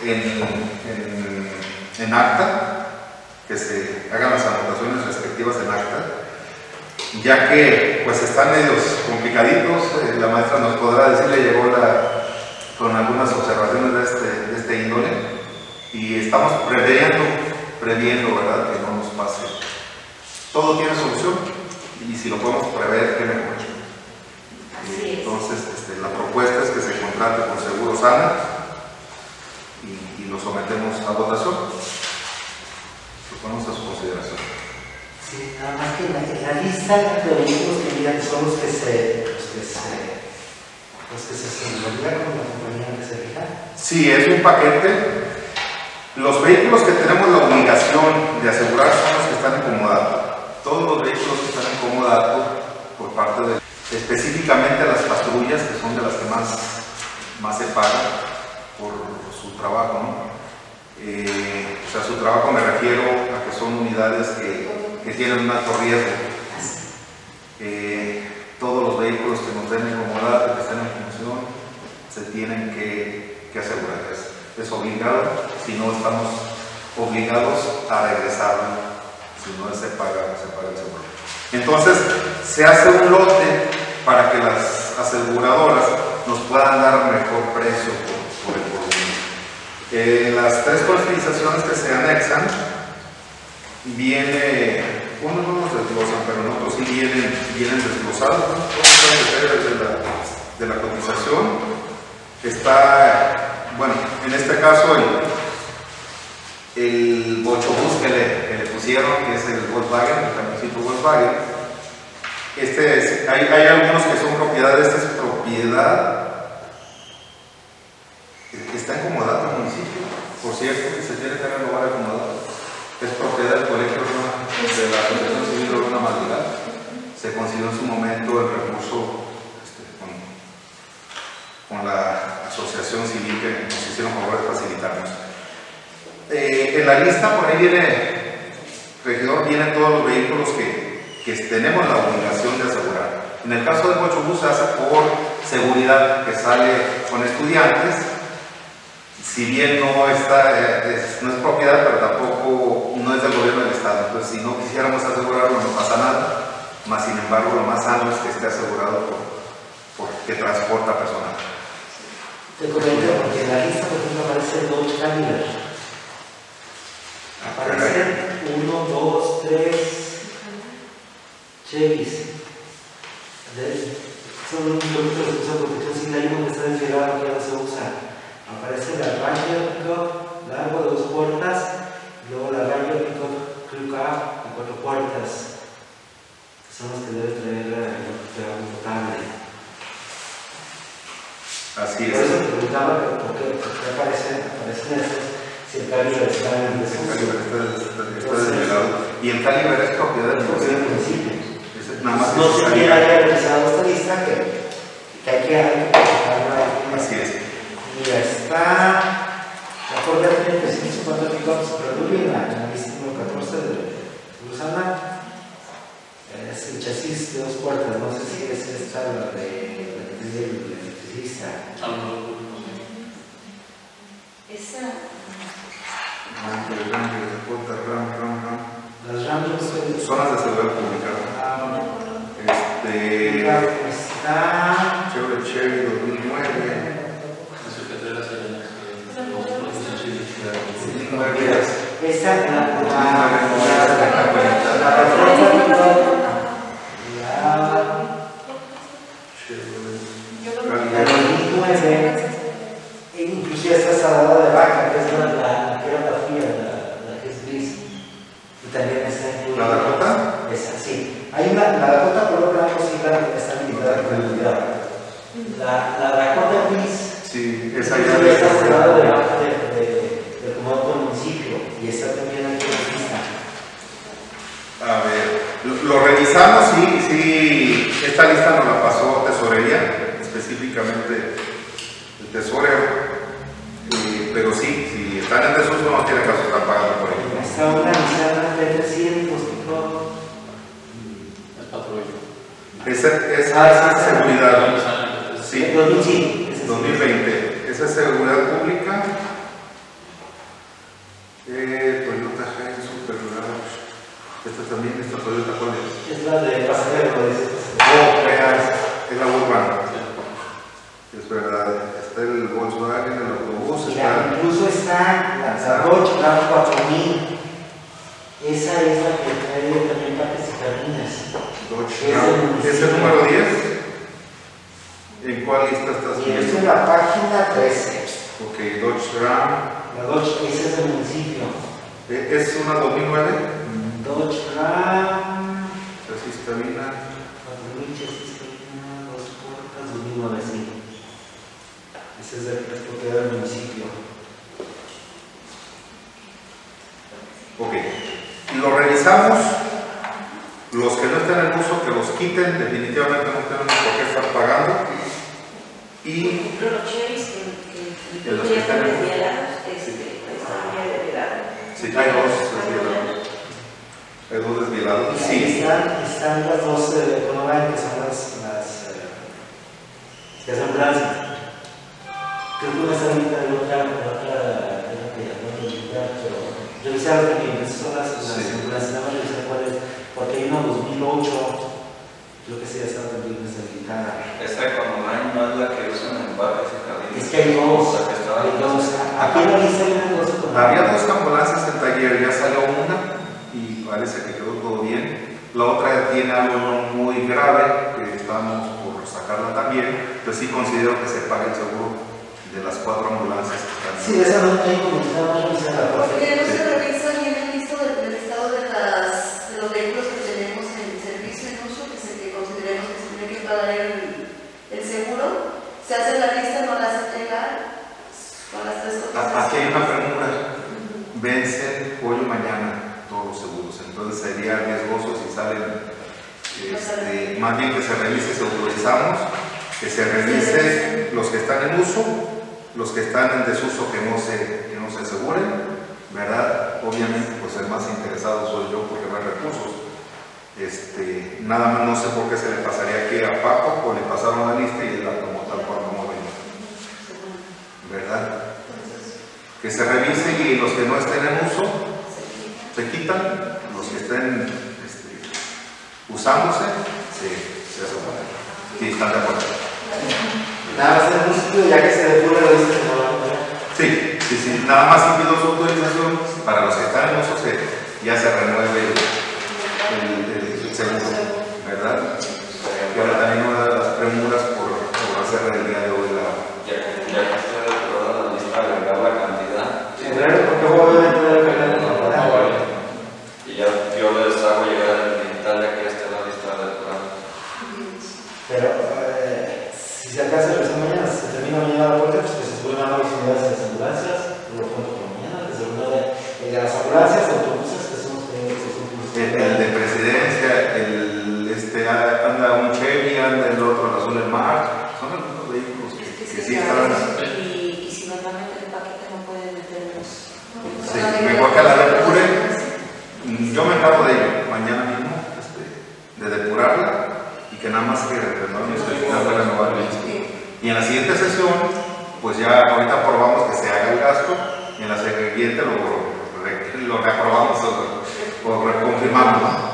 en acta, que se hagan las anotaciones respectivas en acta, ya que pues están medios complicaditos. La maestra nos podrá decir, le llegó con algunas observaciones de este índole y estamos previendo, ¿verdad?, que no nos pase. Todo tiene solución y si lo podemos prever, qué mejor. Entonces, la propuesta es que se contrate con Seguros ANA y lo sometemos a votación. Lo ponemos a su consideración. Sí, nada más que en la lista de vehículos que miran son los que se asegurarían con la compañía que se fija. Sí, es un paquete. Los vehículos que tenemos la obligación de asegurar son los que están en comodato. Todos los vehículos que están en comodato por parte de, específicamente las patrullas, que son de las que más se pagan por su trabajo, ¿no? O sea, su trabajo me refiero a que son unidades que tienen un alto riesgo. Todos los vehículos que nos den en comodato, que estén en función, se tienen que asegurar. Es obligado, si no estamos obligados a regresarlo, si no se paga el seguro. Entonces, se hace un lote para que las aseguradoras nos puedan dar mejor precio por el volumen. Las 3 cotizaciones que se anexan, unos no nos desglosan, pero en otros sí vienen desglosados, ¿no? Todos los detalles de la cotización. Está, bueno, en este caso el bochobús que le pusieron, que es el Volkswagen, el camioncito Volkswagen. Hay algunos que son propiedad, esta es propiedad, está en comodato el municipio, por cierto, que se tiene que renovar el comodato. Es propiedad del colegio de la Asociación Civil Urbana Madrigal. Se consiguió en su momento el recurso con la asociación civil que nos hicieron favor de facilitarnos. En la lista por ahí regidor, vienen todos los vehículos que tenemos la obligación de asegurar. En el caso del bochobús se hace por seguridad, que sale con estudiantes, si bien no es propiedad, pero tampoco no es del gobierno del estado. Entonces, si no quisiéramos asegurarlo, no pasa nada, más sin embargo lo más sano es que esté asegurado porque transporta personal. Te comento porque en la lista, por ejemplo, aparece Dodge Challenger. Aparecen 1, 2, 3 Chevys. Son un producto de protección sin la que está desligado, que ya no se usa. Aparece la Ranger Pickup largo de 2 puertas, luego la Ranger Pickup Crew Cab de 4 puertas. Son los que debe traer el potable. Así es. Por eso te preguntaba por qué aparecen estos, si el calibre está en el desligado. Y el calibre es propiedad del municipio. Nada más no se quiere haya realizado esta lista que hay que aplicarla. Así es. Mira, está la Ford F-350 Pickups Preludio en la lista número 14 de Luzana. Es el chasis de 2 puertas, no sé si es esta la de el electricista. Esa. Las Ram zonas de seguridad pública. Está Chevy 2009. Esta la inclusive esta salada de vaca, que es la que era la fría, la que es gris. Y también está incluida. ¿La Dakota? Esa, sí. Hay la Dakota color blanco, sí, claro, que está limitada con seguridad. La Dakota gris. Sí, esa ya está salada de vaca del comodato del municipio. Y está también aquí en la lista. A ver, lo revisamos, sí, esta lista nos la pasó Tesorería, específicamente el tesorero, pero sí, si están en desuso no tiene caso estar pagando por ello. Está una Nissan P300, Es patrulla. Esa es seguridad. Sí, 2020. Esa es seguridad pública. Toyota Hilux Super Garage. Esta también, esta Toyota, ¿cuál es? Es la de pasajero, es la Urban. Es verdad. Está el Volkswagen, el autobús. Incluso está la Dodge Ram 4000. Esa es la que trae también partes y cabinas. Dodge Ram. ¿Es el número 10? ¿En cuál lista estás Y viendo? esta es la página 13. Ok, Dodge Ram. La Dodge, esa es del municipio. ¿Es una 2009? Dodge Ram, Chasis cabina. 4000 chasis cabina, 2 puertas, 2009, sí. Ese es de propiedad del municipio. Ok. Lo revisamos. Los que no estén en uso, que los quiten. Definitivamente no tenemos por qué estar pagando. Y Los Chevys que los que están en desvielados, están ya desvielados. sí, hay dos desvielados. Hay dos desvielados. Y Sí. ahí están las dos económicas, que son las ambulancias. Creo que una está ahorita de otra pero revisar también, esas son las ambulancias, nada más revisar cuál es, porque hay una 2008, creo que sí ya estaba también deshabilitada. Esta Econoline no es la que usan en barrios y jardines. Es que hay dos, La que estaba hay dos. Aquí en la lista hay una cosa con Había dos ambulancias en taller, ya salió una y parece que quedó todo bien. La otra tiene algo no muy grave, que estamos por sacarla también. Entonces sí considero que se pague el seguro de las 4 ambulancias que están. sí, esa no hay comentado, no se la ¿Por qué no se revisa bien el listo del estado de los vehículos que tenemos en servicio en uso, que consideremos que se tiene que pagar el seguro? Se hace la lista, no la hace entregar con las 3 cotizaciones. Aquí hay una premura. Vencen hoy o mañana todos los seguros. Entonces sería riesgoso si salen. Más bien que se revise, segurizamos, que se revise los que están en uso, los que están en desuso que no se aseguren, ¿verdad? Obviamente, pues el más interesado soy yo porque no hay recursos. Nada más no sé por qué se le pasaría aquí a Paco, o le pasaron la lista y él la tomó tal cual como venía, ¿verdad? Que se revise y los que no estén en uso se quitan, los que estén usándose se aseguran. Sí, están de acuerdo. Nada más en un sitio, ya que se depura la lista, no la voy a poner. Sí, nada más pido su autorización para los que están en uso, ya se renueve el seguro, ¿verdad? Y ahora también una de las premuras por hacer el día de hoy Ya que esté aprobada la lista, agregar la cantidad. En realidad, porque obviamente voy a cargar la temporada. Y ya yo les hago llegar el digital ya que esté la lista depurada. Pero si se alcanza la versión mañana, se termina mañana la puerta, pues que se suben a las unidades de las ambulancias, lo cuento por mañana, que se reúne de las ambulancias, autobuses, que son los el de presidencia, anda un Chevy, anda el otro, el azul del mar, son algunos vehículos que sí están. Y si normalmente el paquete no puede meterlos. Sí, mejor que la depure. Yo me encargo de ello mañana mismo, de depurarla y que nada más que renovemos y en la siguiente sesión, pues ya ahorita aprobamos que se haga el gasto y en la siguiente lo reaprobamos o reconfirmamos, ¿no?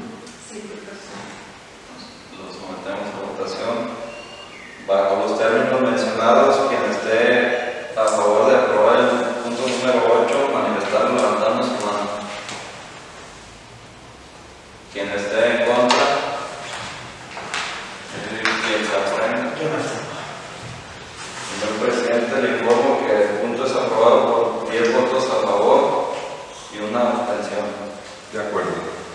Los sometemos a votación. Bajo los términos mencionados, quien esté a favor de aprobar el punto número 8, manifestar levantando su mano. Quien esté en contra, quien se abstenga. Señor presidente, le informo que el punto es aprobado por 10 votos a favor y una abstención. De acuerdo.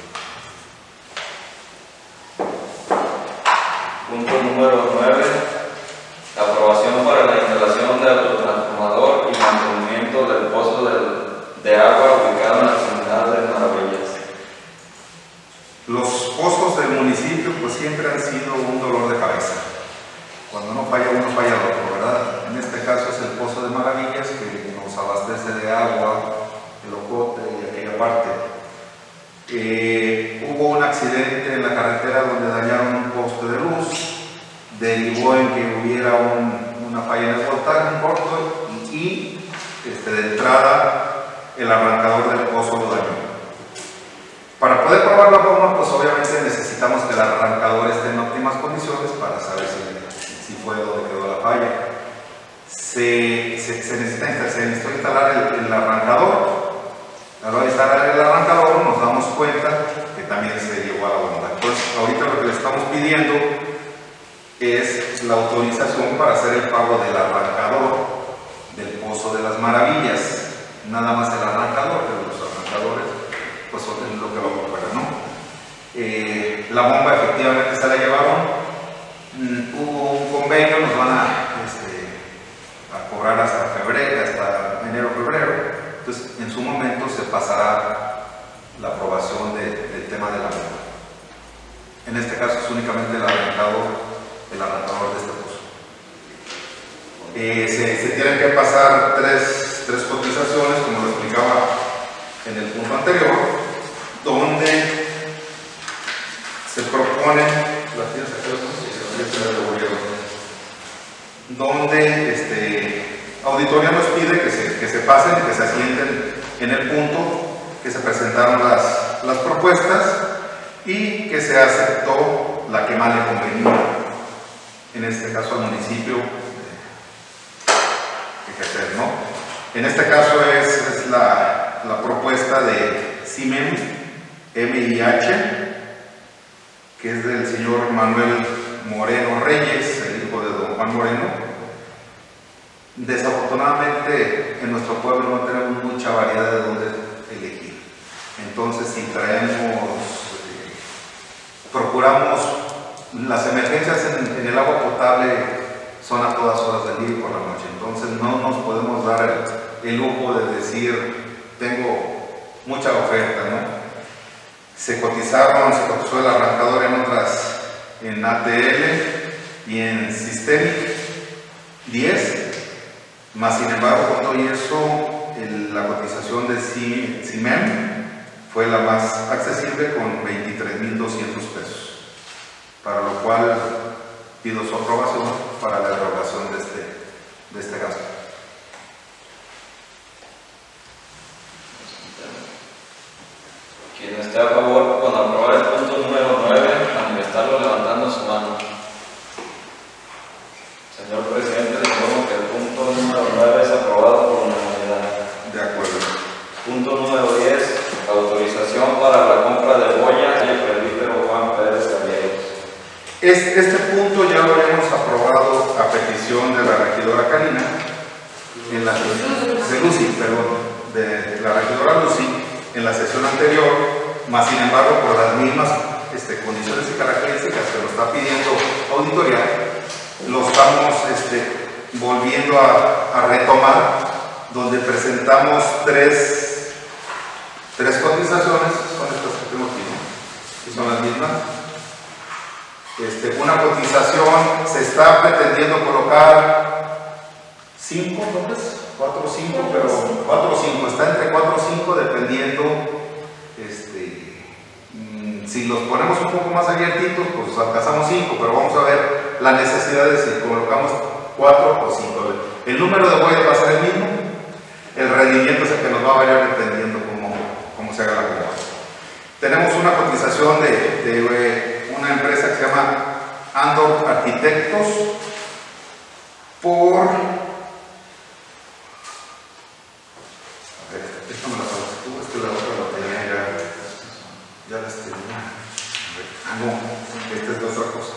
Punto número 9. Aprobación para la instalación de autotransformador y mantenimiento del pozo de agua ubicado en la comunidad de Maravillas. Los pozos del municipio pues siempre han sido un dolor de cabeza. Cuando no falla uno, falla el otro, ¿verdad? En este caso es el Pozo de Maravillas que nos abastece de agua, el Ocote y aquella parte. Hubo un accidente en la carretera donde dañaron un poste de luz, derivó en que hubiera una falla en el voltaje, un corto, y de entrada el arrancador del pozo lo dañó. Para poder probar la bomba, pues obviamente necesitamos que el arrancador esté en óptimas condiciones para saber si fue donde quedó la falla. Se necesitó instalar el arrancador. Al instalar el arrancador nos damos cuenta que también se llevó a la bomba. Entonces, ahorita lo que le estamos pidiendo es la autorización para hacer el pago del arrancador del Pozo de las Maravillas. Nada más el arrancador, pero los arrancadores, pues es lo que vamos a la bomba efectivamente se la llevaron. Hubo un convenio, nos van a cobrar hasta febrero, hasta enero, febrero. Entonces, en su momento se pasará la aprobación del tema de la bomba. En este caso es únicamente el arrancador de este pozo. Se tienen que pasar tres cotizaciones, como lo explicaba en el punto anterior, donde se proponen donde auditoría nos pide que se pasen y que se asienten en el punto que se presentaron las propuestas y que se aceptó la que más le convenía, en este caso al municipio de Querétaro, ¿no? En este caso es la propuesta de CIMEM MIH, que es del señor Manuel Moreno Reyes, el hijo de don Juan Moreno. Desafortunadamente en nuestro pueblo no tenemos mucha variedad de dónde elegir. Entonces, si procuramos, las emergencias en el agua potable son a todas horas del día y por la noche. Entonces no nos podemos dar el lujo de decir, tengo mucha oferta, ¿no? Se cotizó el arrancador en ATL y en Systemic 10, más sin embargo, con todo eso, la cotización de CIMEM fue la más accesible con 23,200 pesos, para lo cual pido su aprobación para la erogación de este gasto. Quien esté a favor con aprobar el punto número 9, manifestarlo levantando su mano. Señor presidente, le informo que el punto número 9 es aprobado por unanimidad. De acuerdo. Punto número 10, autorización para la compra de boyas y el presbítero Juan Pérez Gallegos. Este punto ya lo hemos aprobado a petición de la regidora Karina, de la regidora Lucy, en la sesión anterior, más sin embargo, por las mismas condiciones y características que lo está pidiendo auditoría, lo estamos volviendo a retomar, donde presentamos tres cotizaciones, son estas que tengo aquí, ¿no? Que son las mismas. Una cotización se está pretendiendo colocar 5, ¿no? 4 o 5, pero 4 o 5, está entre 4 o 5 dependiendo, si los ponemos un poco más abiertitos, pues alcanzamos 5, pero vamos a ver la necesidad de si colocamos 4 o 5. El número de boyas va a ser el mismo, el rendimiento es el que nos va a variar dependiendo cómo se haga la compra. Tenemos una cotización de una empresa que se llama Andor Arquitectos por... Déjame la pausa tú, es que la otra la tenía ya la tenía. Ah, no, esta es de otra cosa.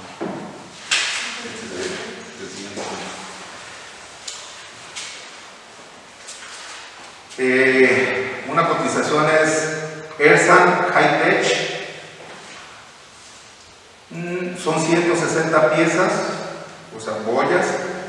Una cotización es Ersan High Tech. Son 160 piezas, o sea, boyas.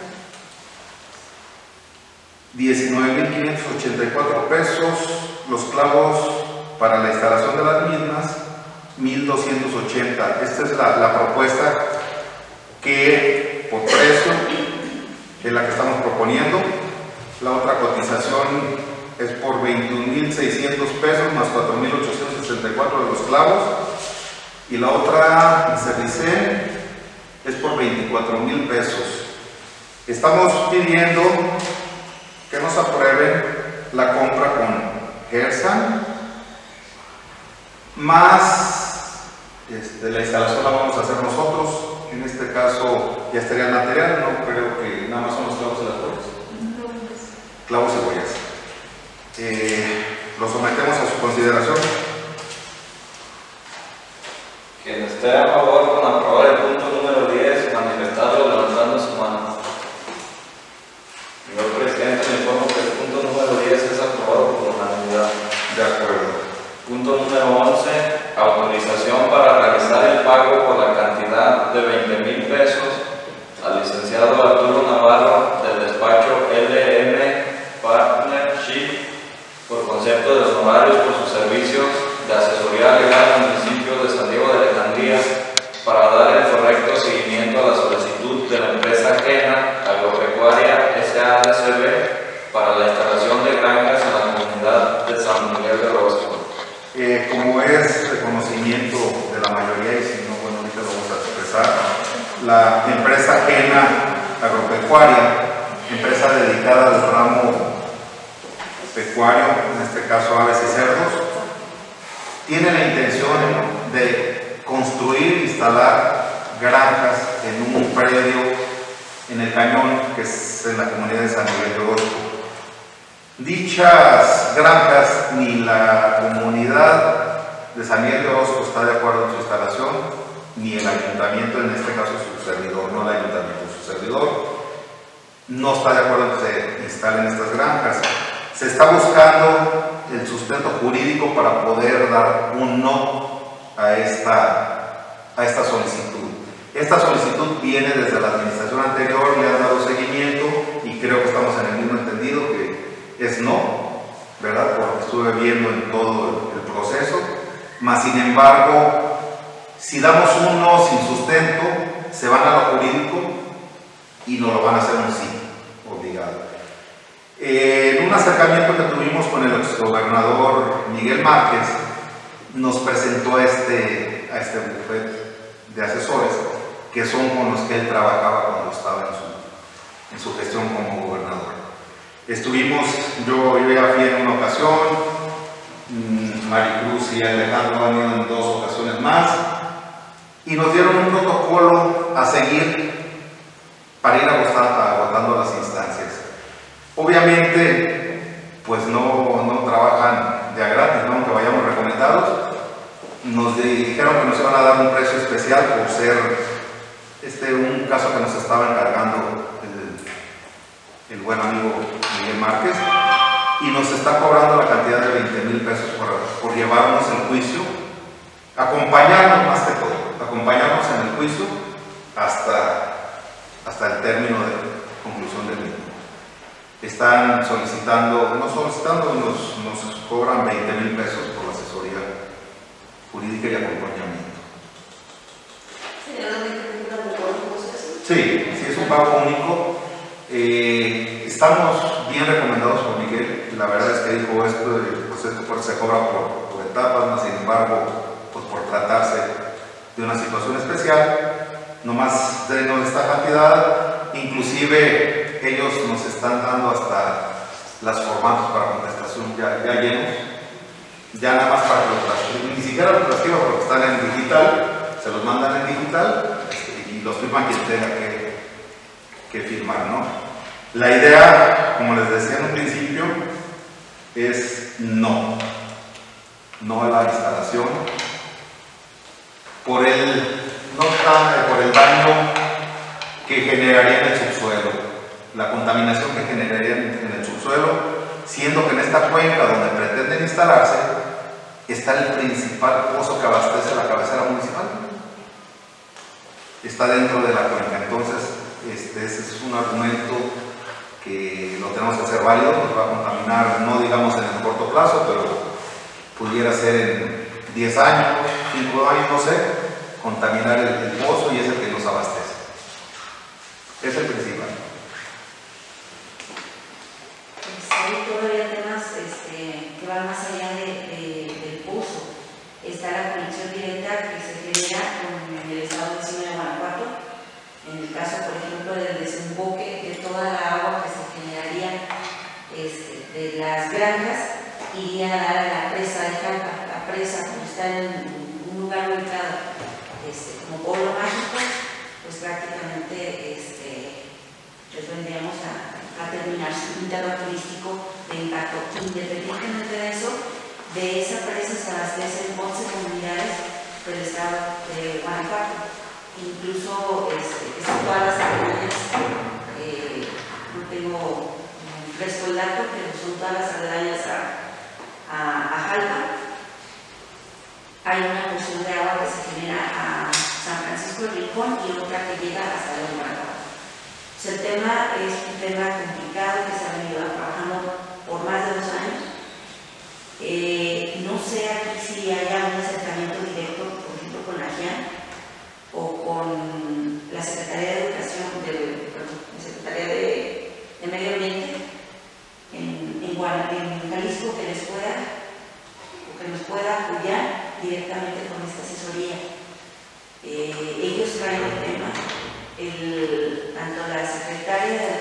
19,584 pesos, los clavos para la instalación de las mismas, 1,280. Esta es la propuesta que por precio es la que estamos proponiendo. La otra cotización es por 21,600 pesos más 4,864 de los clavos, y la otra service es por 24,000 pesos. Estamos pidiendo que nos aprueben la compra con Gersan, más la instalación la vamos a hacer nosotros. En este caso ya estaría el material, no creo que nada más son los clavos y las boyas. Clavos y boyas. Lo sometemos a su consideración. Quien esté a favor con aprobar el punto número 10, manifestarlo levantando su mano. Señor presidente, le informo que el punto número 10 es aprobado por unanimidad. De acuerdo. Punto número 11, autorización para realizar Agropecuaria, empresa dedicada al ramo pecuario, en este caso aves y cerdos, tiene la intención de construir, instalar granjas en un predio en el Cañón, que es en la comunidad de San Miguel de Orozco. Dichas granjas, ni la comunidad de San Miguel de Orozco está de acuerdo en su instalación, ni el ayuntamiento, en este caso su servidor, no el ayuntamiento, su servidor, no está de acuerdo en que se instalen estas granjas. Se está buscando el sustento jurídico para poder dar un no a esta solicitud. Esta solicitud viene desde la administración anterior, le han dado seguimiento y creo que estamos en el mismo entendido que es no, ¿verdad? Por lo que estuve viendo en todo el proceso. Mas, sin embargo, si damos un no sin sustento, se van a lo jurídico y nos lo van a hacer un sí, obligado. En un acercamiento que tuvimos con el exgobernador Miguel Márquez, nos presentó a este bufete de asesores, que son con los que él trabajaba cuando estaba en su gestión como gobernador. Yo ya fui en una ocasión, Maricruz y Alejandro han ido en 2 ocasiones más, y nos dieron un protocolo a seguir para ir agotando las instancias. Obviamente, pues no trabajan de a gratis, ¿no? Aunque vayamos recomendados. Nos dijeron que nos iban a dar un precio especial por ser un caso que nos estaba encargando el buen amigo Miguel Márquez, y nos está cobrando la cantidad de 20,000 pesos por llevarnos el juicio, acompañarnos más que todo, acompañarnos en el juicio hasta el término de conclusión del mismo. Están nos cobran 20,000 pesos por la asesoría jurídica y acompañamiento. Sí, es un pago único. Estamos bien recomendados por Miguel. La verdad es que dijo esto se cobra por etapas, más sin embargo, pues por tratarse de una situación especial, nomás denos esta cantidad. Inclusive ellos nos están dando hasta las formatos para contestación ya llenos, ya nada más para que los transcriban, ni siquiera los transcriban porque están en digital, se los mandan en digital y los firman quien tenga que firmar, ¿no? La idea, como les decía en un principio, es no a la instalación por el daño que generaría en el subsuelo, la contaminación que generaría en el subsuelo, siendo que en esta cuenca donde pretenden instalarse está el principal pozo que abastece la cabecera municipal. Está dentro de la cuenca, entonces ese es un argumento que lo tenemos que hacer válido. Nos va a contaminar, no digamos en el corto plazo, pero pudiera ser en 10 años, 5 años, no sé, contaminar el pozo, y es el que nos abastece. Es el principal. Pues hay todavía temas que van más allá del pozo. Está la conexión directa que se genera con el estado vecino de Guanajuato. En el caso, por ejemplo, del desemboque de toda la agua que se generaría de las granjas, iría a dar a la presa de Jalpa. La presa, como está en un lugar ubicado como pueblo mágico, pues prácticamente pues vendríamos a terminar su interno turístico de impacto. Independientemente de eso, de esa presa se abastecen 11 comunidades del estado de Guanajuato. Incluso son todas las aledañas, no tengo fresco el dato, pero son todas las aledañas a Jalpa. Hay una porción de agua que se genera a San Francisco de Rincón y otra que llega hasta el Guanajuato. El tema es un tema complicado que se ha venido trabajando por más de 2 años. No sé aquí si haya un acercamiento directo, por ejemplo, con la GIAN o con la Secretaría de Educación, la Secretaría de Medio Ambiente en Jalisco, que nos pueda apoyar directamente con esta asesoría. Ellos traen el tema, tanto la Secretaria de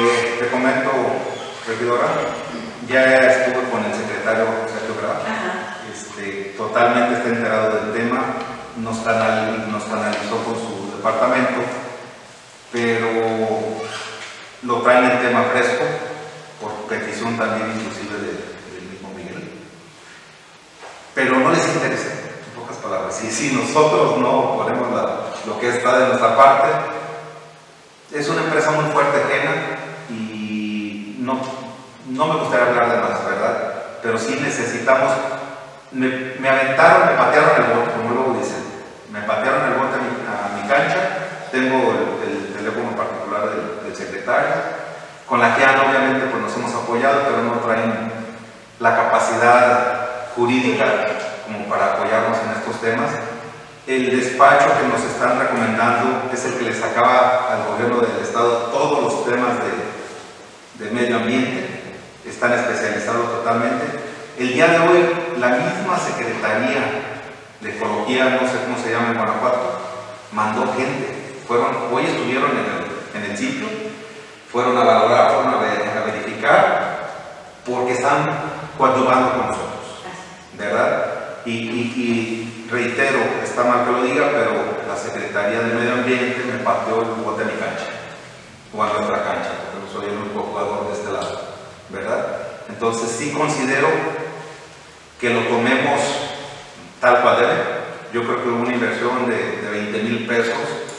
Te comento, regidora, ya estuve con el secretario Sergio Grau. Totalmente está enterado del tema, nos canalizó con su departamento, pero lo traen el tema fresco, por petición también inclusive del mismo Miguel. Pero no les interesa, en pocas palabras. Y si nosotros no ponemos lo que está de nuestra parte, es una empresa muy fuerte, ajena, y no me gustaría hablar de más, ¿verdad? Pero sí necesitamos. Me aventaron, me patearon el bote, como luego dicen. Me patearon el bote a mi cancha. Tengo el teléfono particular del secretario, con la que obviamente pues, nos hemos apoyado, pero no traen la capacidad jurídica como para apoyarnos en estos temas. El despacho que nos están recomendando es el que le sacaba al gobierno del estado todos los temas de medio ambiente. Están especializados totalmente. El día de hoy, la misma Secretaría de Ecología, no sé cómo se llama en Guanajuato, mandó gente. Hoy estuvieron en el sitio, fueron a valorar, fueron a verificar, porque están coadyuvando con nosotros, ¿verdad? Y reitero, está mal que lo diga, pero la Secretaría de Medio Ambiente me pateó el bote a mi cancha, o a nuestra cancha, porque no soy el único jugador de este lado, ¿verdad? Entonces sí considero que lo tomemos tal cual debe. Yo creo que una inversión de 20,000 pesos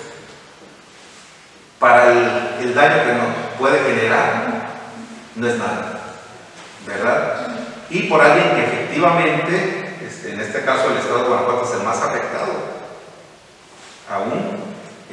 para el daño que nos puede generar no es nada, ¿verdad? Y por alguien que efectivamente, en este caso el estado de Guanajuato es el más afectado aún,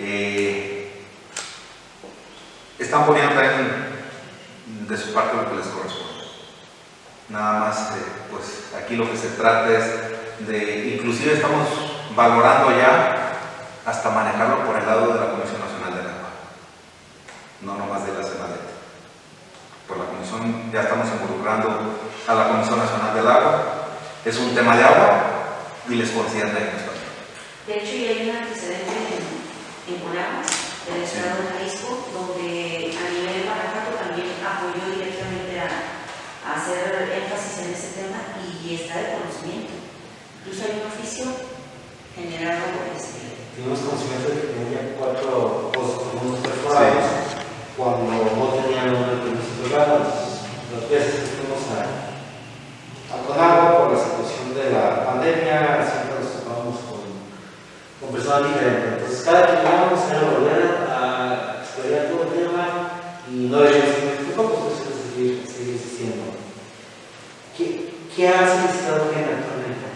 están poniendo también de su parte lo que les corresponde. Nada más, pues aquí lo que se trata es de, inclusive estamos valorando ya hasta manejarlo por el lado de la Comisión Nacional del Agua, no nomás de la Senadet. Por la Comisión, ya estamos involucrando a la Comisión Nacional del Agua, es un tema de agua y les concierne a ellos también. De hecho, ya hay un antecedente en Conamas, del estado de Jalisco, donde a nivel Guanajuato también apoyó directamente a hacer énfasis en ese tema y está de conocimiento. Incluso hay un oficio generado. Tuvimos conocimiento de que tenía 4 pozos comunes perforados cuando no tenían nombre de nuestro programa. Las veces que fuimos a Conagua por la situación de la pandemia, siempre nos topamos con personas diferentes. Entonces, cada que llegamos era volver a explorar todo el tema y no debíamos seguir insistiendo. ¿Qué ha solicitado actualmente?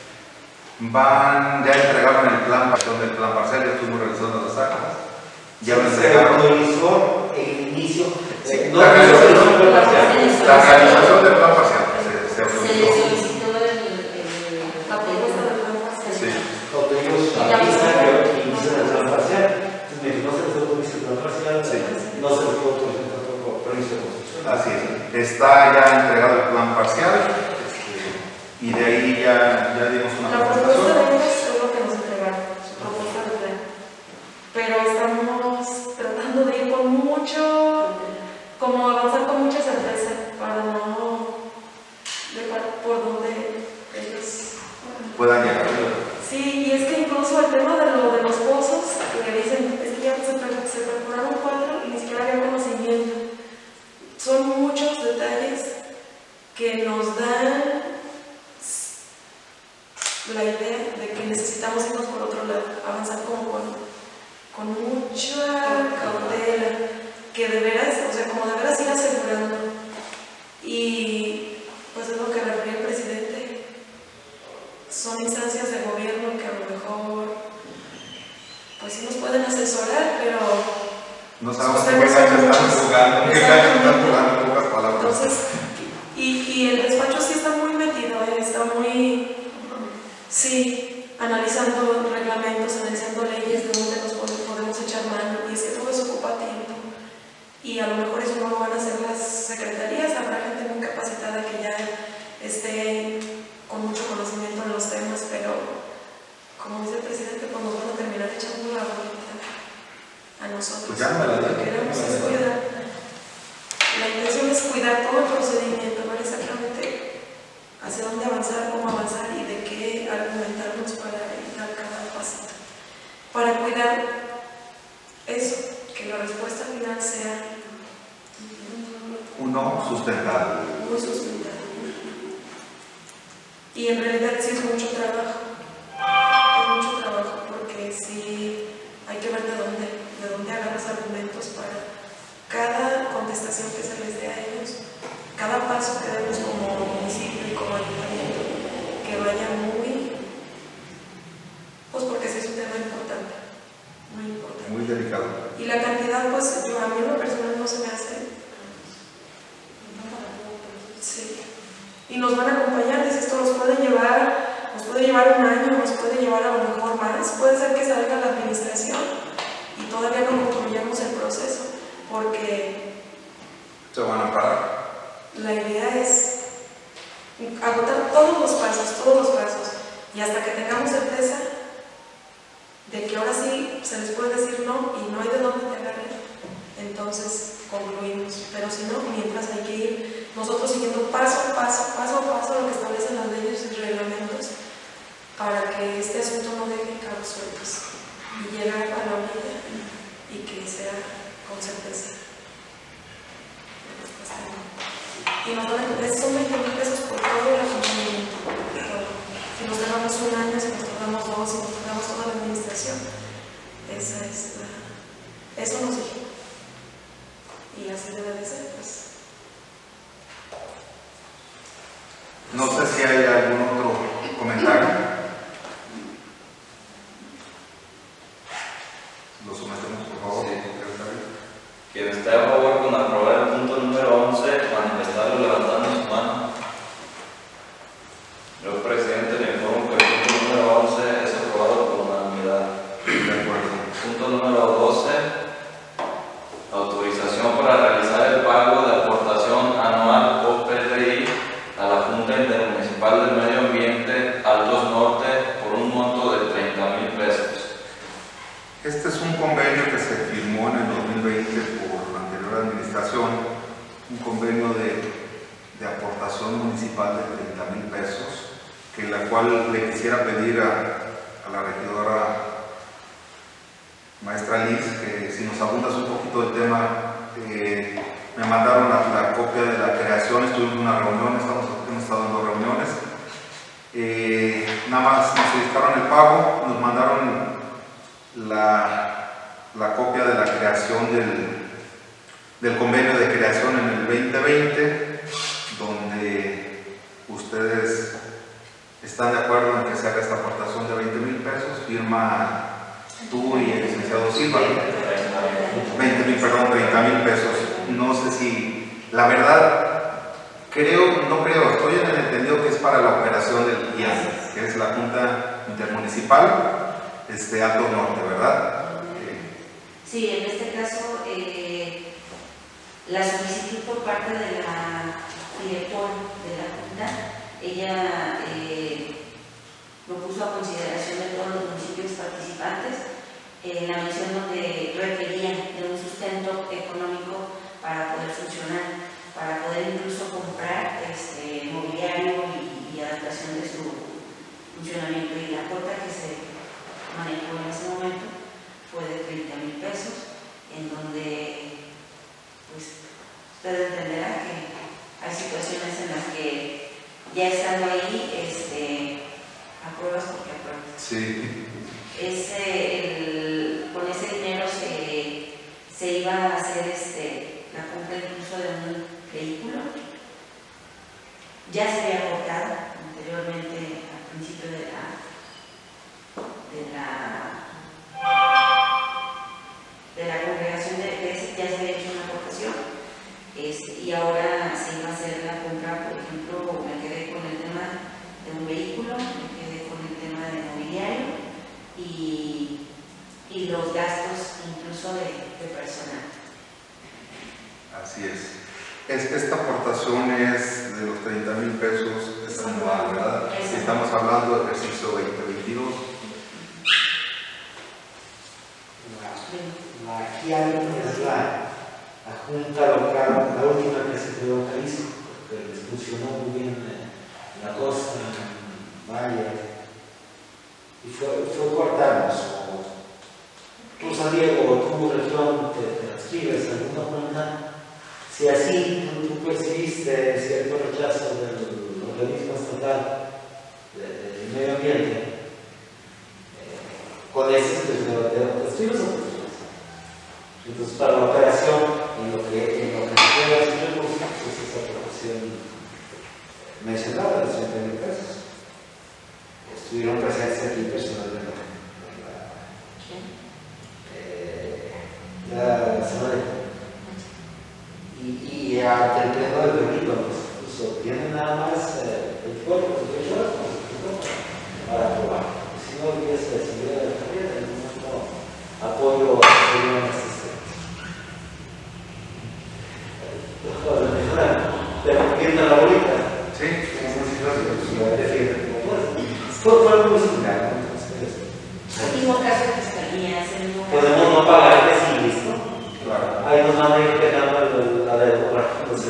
Ya entregaron el plan parcial, ya estuvimos realizando las actas. Ya lo entregaron. Se autorizó el inicio. La realización del plan parcial. Se solicitó La propuesta del plan parcial. Sí. Obtuvimos la lista que inició el plan parcial. Entonces, no se les autoriza el plan parcial, no se les puede autorizar tampoco permiso de construcción. Así es. Está ya entregado el plan parcial y de ahí ya dimos una La propuesta presentación. de ellos es lo que nos entregaron, su propuesta de plan. Pero estamos tratando de ir con como avanzar con mucha certeza para no dejar por donde ellos Puedan llegar. Sí, y es que incluso el tema de los pozos, que dicen, es que ya se perforaron 4 y ni siquiera había conocimiento. Son muchos detalles que nos dan la idea de que necesitamos irnos por otro lado, avanzar como con mucha cautela, que de veras, o sea, como de veras ir asegurando. Y pues es lo que refería el presidente, son instancias de gobierno que a lo mejor pues sí nos pueden asesorar, pero no sabemos qué cancha están jugando, en pocas palabras. Entonces, y el despacho sí está muy metido, está muy, sí, analizando reglamentos, analizando leyes de dónde nos podemos echar mano, y es que todo eso ocupa tiempo. Y a lo mejor eso no lo van a hacer las secretarías, habrá gente muy capacitada que ya esté con mucho conocimiento en los temas, pero como dice el presidente, pues nos van a terminar echando la bolita a nosotros. Pues ya me la Lo que queremos es cuidar. muy sustentable. Y en realidad sí es mucho trabajo porque sí hay que ver de dónde agarras argumentos para cada contestación que se les dé a ellos, cada paso que demos como municipio y como ayuntamiento, que vaya muy, pues porque sí es un tema importante, muy importante. Muy delicado. Y la cantidad, pues a mí en lo personal no se me hace. Sí. Y nos van a acompañar, dice, esto nos puede llevar un año, nos puede llevar a lo mejor más, puede ser que salga la administración y todavía no concluyamos el proceso, porque Se van a parar. la idea es agotar todos los pasos, y hasta que tengamos certeza de que ahora sí se les puede decir no y no hay de dónde te agarren, entonces concluimos. Pero si no, mientras hay que ir nosotros siguiendo paso a paso lo que establecen las leyes y reglamentos para que este asunto no deje cabos sueltos y llegar a la orilla y que sea con certeza. Y nos van a cobrar, son 20,000 pesos por todo el acompañamiento. Si nos dejamos un año, si nos tardamos 2, si nos tardamos toda la administración, eso nos dijo. Y así debe de ser, pues. No sé si hay algún otro comentario. Lo sometemos, por favor. Sí. Quien esté a favor con aprobar el punto número 11, manifestarlo levantando su mano. Yo, presidente, le informo que el punto número 11 es aprobado por unanimidad. De acuerdo. Punto número 12, autorización para realizar el pago de aportación anual o PRI a la Junta Intermunicipal del Medio Ambiente Altos Norte por un monto de 30,000 pesos. Este es un convenio que se firmó en el 2020 por la anterior administración, un convenio de aportación municipal de 30,000 pesos, que la cual le quisiera pedir a la regidora maestra Liz, que si nos abundas un poquito del tema. Me mandaron la copia de la creación, estuvimos en una reunión, hemos estado en 2 reuniones. Nada más nos solicitaron el pago, nos mandaron la copia de la creación del convenio de creación en el 2020, donde ustedes están de acuerdo en que se haga esta aportación de 20,000 pesos, firma tú y el licenciado Silva. 30,000 pesos. No sé si, la verdad, estoy en el entendido que es para la operación del IAN, que es la Junta Intermunicipal Altos Norte, ¿verdad? Sí, en este caso, la solicitud por parte de la directora de la Junta, ella lo puso a consideración de todos los municipios participantes, la mención donde requerían de un sustento económico para poder funcionar, para poder incluso comprar mobiliario y adaptación de su funcionamiento. Y la cuota que se manejó en ese momento fue de 30,000 pesos, en donde pues usted entenderá que hay situaciones en las que ya estando ahí apruebas porque apruebas. Sí. Con ese dinero se iba a hacer la compra incluso de un vehículo. Ya se había aportado anteriormente al principio de la congregación ya se había hecho una aportación, y ahora se iba a hacer la compra. Por ejemplo, me quedé con el tema de un vehículo, me quedé con el tema de mobiliario y los gastos incluso de personal. Así es. Esta aportación es de los 30,000 pesos, es anual, ¿verdad? Si estamos hablando del ejercicio 2022. Aquí hay es la junta local, la última que se creó en Jalisco, porque les funcionó muy bien en la costa, en Valle, y fue cortarnos. Tú, San Diego, tu región, te adscribes a alguna comunidad. Si así tú tú percibiste cierto rechazo del organismo estatal del medio ambiente, con ese pues debatimos otros. Entonces, para la operación, en lo que se puede hacer recursos, es esa proporción mencionada de los 30.000 pesos. Estuvieron presentes aquí personalmente la semana de y ante el pleno del delito, pues incluso tienen nada más el cuerpo de 8 horas para probar. Si no hubiese decidido de carrera, en un momento apoyo a este ¿te recomienda la bolita? Sí, fue algo muy similar. El mismo caso de fiscalía, el mismo caso. Podemos no pagar que sí, listo. claro. Ahí nos van a ir pegando la deuda.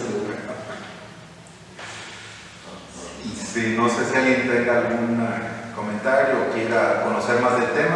Sí, no sé si alguien tenga algún comentario o quiera conocer más del tema.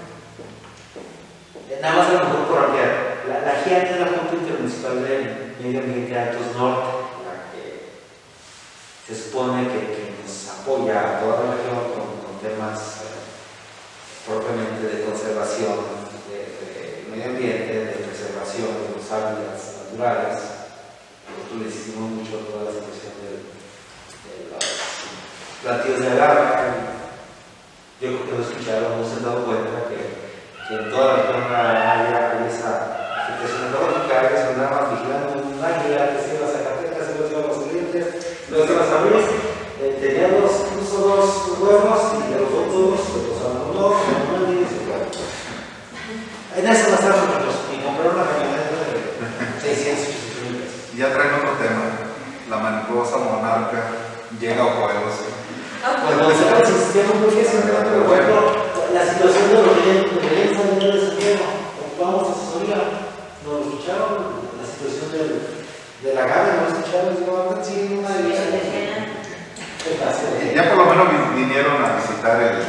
Nada más a lo mejor por ampliar. La GIAT es la Junta Intermunicipal de Medio Ambiente Altos Norte, la que se supone que nos apoya a toda la región con temas propiamente de conservación del medio ambiente, de preservación de los hábitats naturales. Nosotros le insistimos mucho a toda la situación de los plantíos de agave. Yo creo que lo escucharon, no se han dado cuenta que en toda la región haya esa afectación ecológica, que se andaba vigilando un águila que se iba a Zacatecas, se iba a los clientes, los familias, tenían incluso dos huevos y de los otros los abandonó, y se fue. En eso gastaron nosotros y compraron una camioneta de 600 pesos. Ya traen otro tema. La mariposa monarca llega a juegos. Pues no se existieron porque es un dato, por ejemplo, la situación de los que saliendo de ese tiempo, ocupamos asesoría, nos escucharon, la situación de la gana, nos escucharon, digo, sí, una división. Ya por lo menos vinieron a visitar el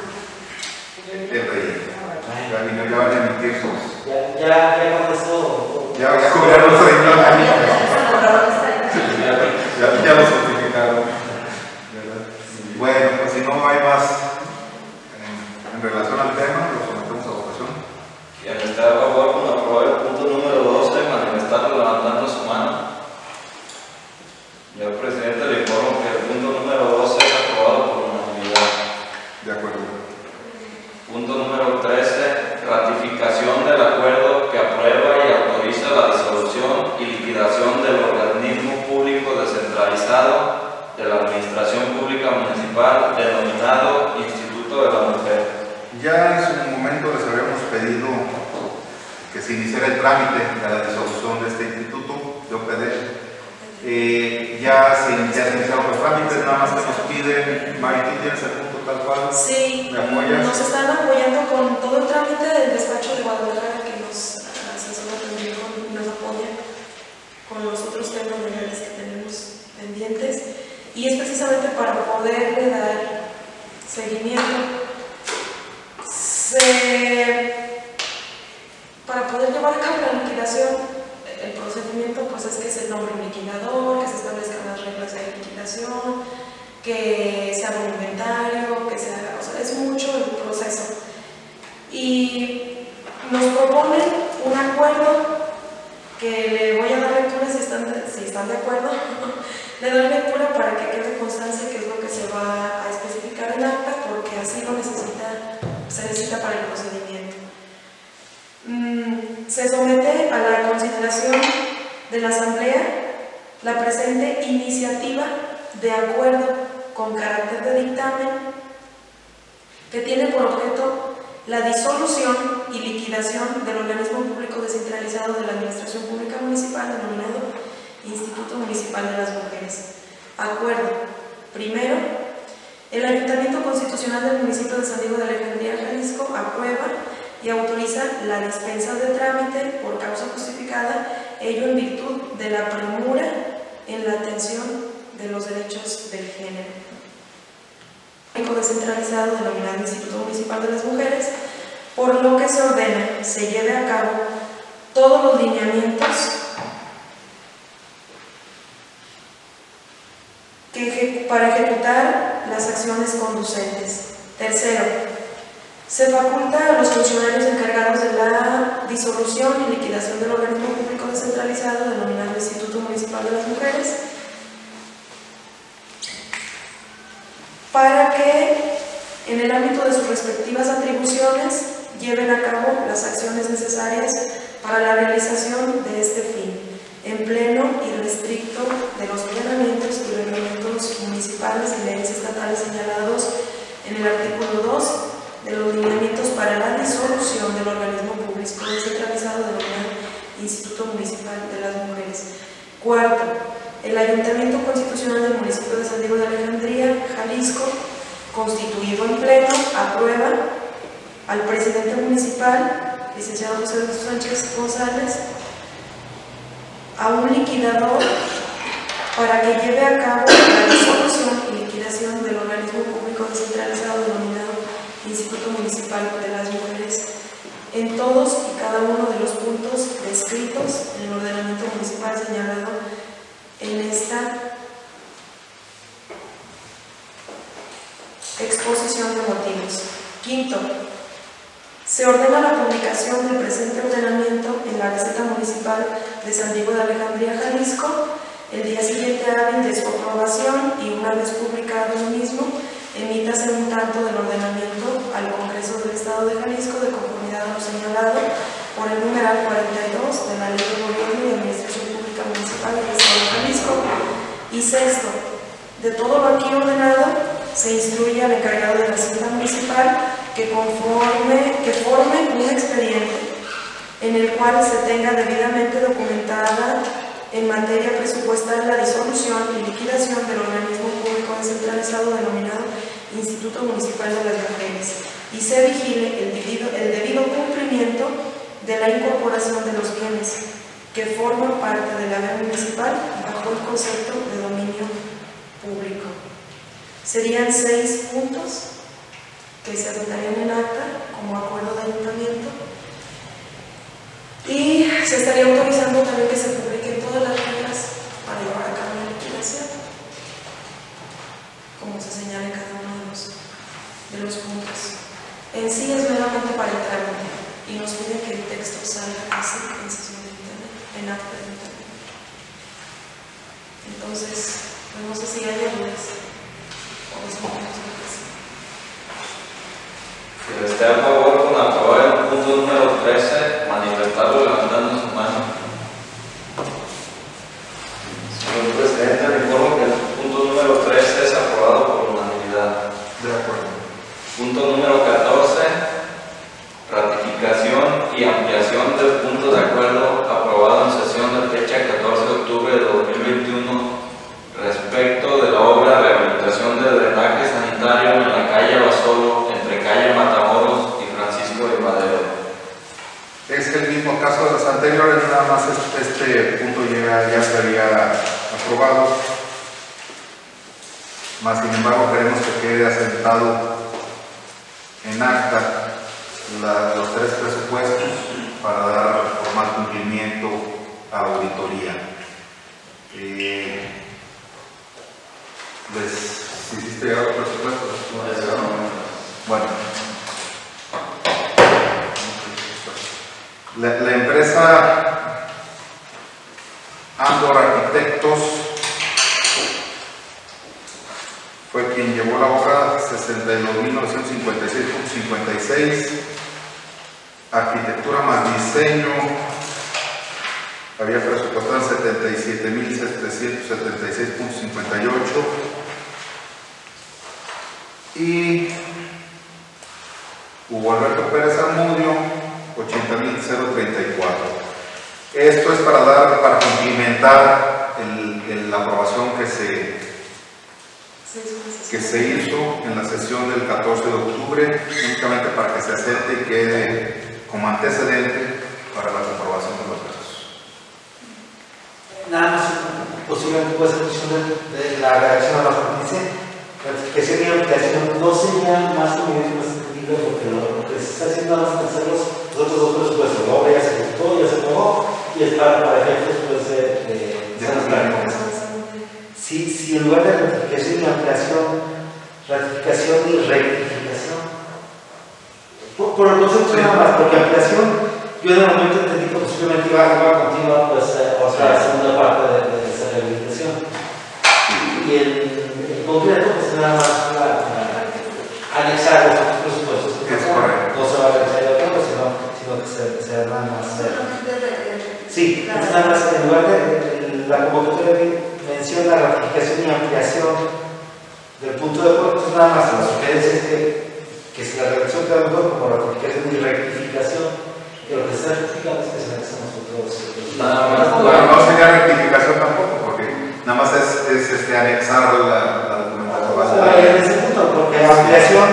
rey. Ya van a emitir sus. Ya con eso. Ya cubrieron los 30 años. Ya lo certificaron. Bueno, pues si no hay más en relación al tema, lo sometemos a votación. Quien está a favor con aprobar el punto número 12, manifestarlo levantando su mano. Yo, presidente, le informo que el punto número 12 es aprobado por unanimidad. De acuerdo. Punto número 13, ratificación del acuerdo que aprueba y autoriza la disolución y liquidación del organismo público descentralizado de la Administración Pública Municipal denominado Instituto de la Mujer. Ya en su momento les habíamos pedido que se iniciara el trámite de la disolución de este instituto de OPD. Ya se iniciaron los trámites, nada más que nos piden, Marity, ¿tienes el punto tal cual? Sí, ¿Me apoyas? nos están apoyando con todo el trámite del despacho de Guadalajara que nos asesora también y nos apoya con los otros temas legales que tenemos pendientes. Y es precisamente para poderle dar seguimiento, para poder llevar a cabo la liquidación. El procedimiento pues es que se nombre un liquidador, que se establezcan las reglas de liquidación, que se haga un inventario, que se haga, o sea, es mucho el proceso. Y nos proponen un acuerdo que le voy a dar lectura si están de acuerdo. Le doy lectura para que quede constancia que es lo que se va a especificar en acta, porque así se necesita para el procedimiento. Se somete a la consideración de la Asamblea la presente iniciativa de acuerdo con carácter de dictamen que tiene por objeto la disolución y liquidación del organismo público descentralizado de la Administración Pública Municipal denominado Instituto Municipal de las Mujeres. Acuerdo. Primero, el Ayuntamiento Constitucional del municipio de San Diego de Alejandría, Jalisco, aprueba y autoriza la dispensa de trámite por causa justificada, ello en virtud de la premura en la atención de los derechos del género. Descentralizado denominado Instituto Municipal de las Mujeres, por lo que se ordena se lleve a cabo todos los lineamientos para ejecutar las acciones conducentes. Tercero, se faculta a los funcionarios encargados de la disolución y liquidación del organismo público descentralizado denominado Instituto Municipal de las Mujeres para que en el ámbito de sus respectivas atribuciones lleven a cabo las acciones necesarias para la realización de este fin, en pleno y restricto de los ordenamientos y reglamentos municipales y leyes estatales señalados en el artículo 2 de los lineamientos para la disolución del organismo público descentralizado denominado Instituto Municipal de las Mujeres. Cuarto, el Ayuntamiento Constitucional del municipio de San Diego de Alejandría, Jalisco, constituido en pleno, aprueba al presidente municipal, licenciado José Luis Sánchez González, a un liquidador para que lleve a cabo la disolución y liquidación del organismo público descentralizado denominado Instituto Municipal de las Mujeres en todos y cada uno de los puntos descritos en el ordenamiento municipal señalado en esta exposición de motivos. Quinto, se ordena la publicación del presente ordenamiento en la Gaceta Municipal de San Diego de Alejandría, Jalisco, el día siguiente hábil de su aprobación y una vez publicado el mismo, emítase un tanto del ordenamiento al Congreso del Estado de Jalisco de conformidad a lo señalado por el numeral 42 de la Ley de Gobierno y Administración Pública Municipal del Estado de Jalisco. Y sexto, de todo lo aquí ordenado, se instruye al encargado de la Hacienda Municipal que forme un expediente en el cual se tenga debidamente documentada en materia presupuestal la disolución y liquidación del organismo público descentralizado denominado Instituto Municipal de las Mujeres y se vigile el debido cumplimiento de la incorporación de los bienes que forman parte del haber municipal bajo el concepto de dominio público. Serían 6 puntos que se adoptarían en acta como acuerdo de ayuntamiento y se estaría autorizando también que se publiquen todas las reglas para llevar a cabo la liquidación, como se señala en cada uno de los puntos. En sí es meramente para el trámite y nos piden que el texto salga así en sesión de internet, en acta de internet. Entonces, pues no sé si hay dudas o que esté a favor con aprobar el punto número 13, manifestarlo levantando su mano. Señor presidente, le informo que el punto número 13 es aprobado por unanimidad. De acuerdo. Punto número 14, ratificación y ampliación del punto de acuerdo aprobado en sesión de fecha 14 de octubre de 2021 respecto de la obra de rehabilitación de drenaje sanitario en la calle Basolo entre calle Matamoros y Francisco de Madero. Es el mismo caso de los anteriores, nada más este punto ya se había aprobado. Más sin embargo, queremos que quede asentado en acta los 3 presupuestos para dar formal cumplimiento a auditoría. ¿Les hiciste llegar los presupuestos? Bueno. La empresa Andor Arquitectos fue quien llevó la obra 62.956.56, arquitectura más diseño, había presupuestado en 77.776.58 y Hugo Alberto Pérez Zamudio 80.034. Esto es para cumplimentar la aprobación que se hizo en la sesión del 14 de octubre, únicamente para que se acepte y quede como antecedente para la comprobación de los casos. Nada más, posiblemente puede ser cuestión de la redacción a la justicia, que sería ampliación, no sería más conveniente, más entendible, porque lo que se está haciendo ahora es hacer los otros 2 presupuestos. La obra ya se ejecutó, ya se pagó y es para efectos pues, de ampliar. si si en lugar de ratificación y ampliación, ratificación y rectificación. Por el concepto nada más, porque ampliación, yo en el momento entendí que posiblemente iba a continuar pues, otra segunda parte de esa rehabilitación. Y el concreto, pues nada más anexar los otros presupuestos. Es correcto. No se va a realizar el otro, sino que se harán más. Sí, es nada más en lugar de la convocatoria menciona ratificación y ampliación del punto de acuerdo, entonces nada más la sugerencia es que si la redacción queda mejor como ratificación y rectificación, que lo que está rectificando es que se anexan nosotros. Nada más. Bueno, no sería rectificación tampoco, porque nada más es anexar la documentación. En ese punto, porque ampliación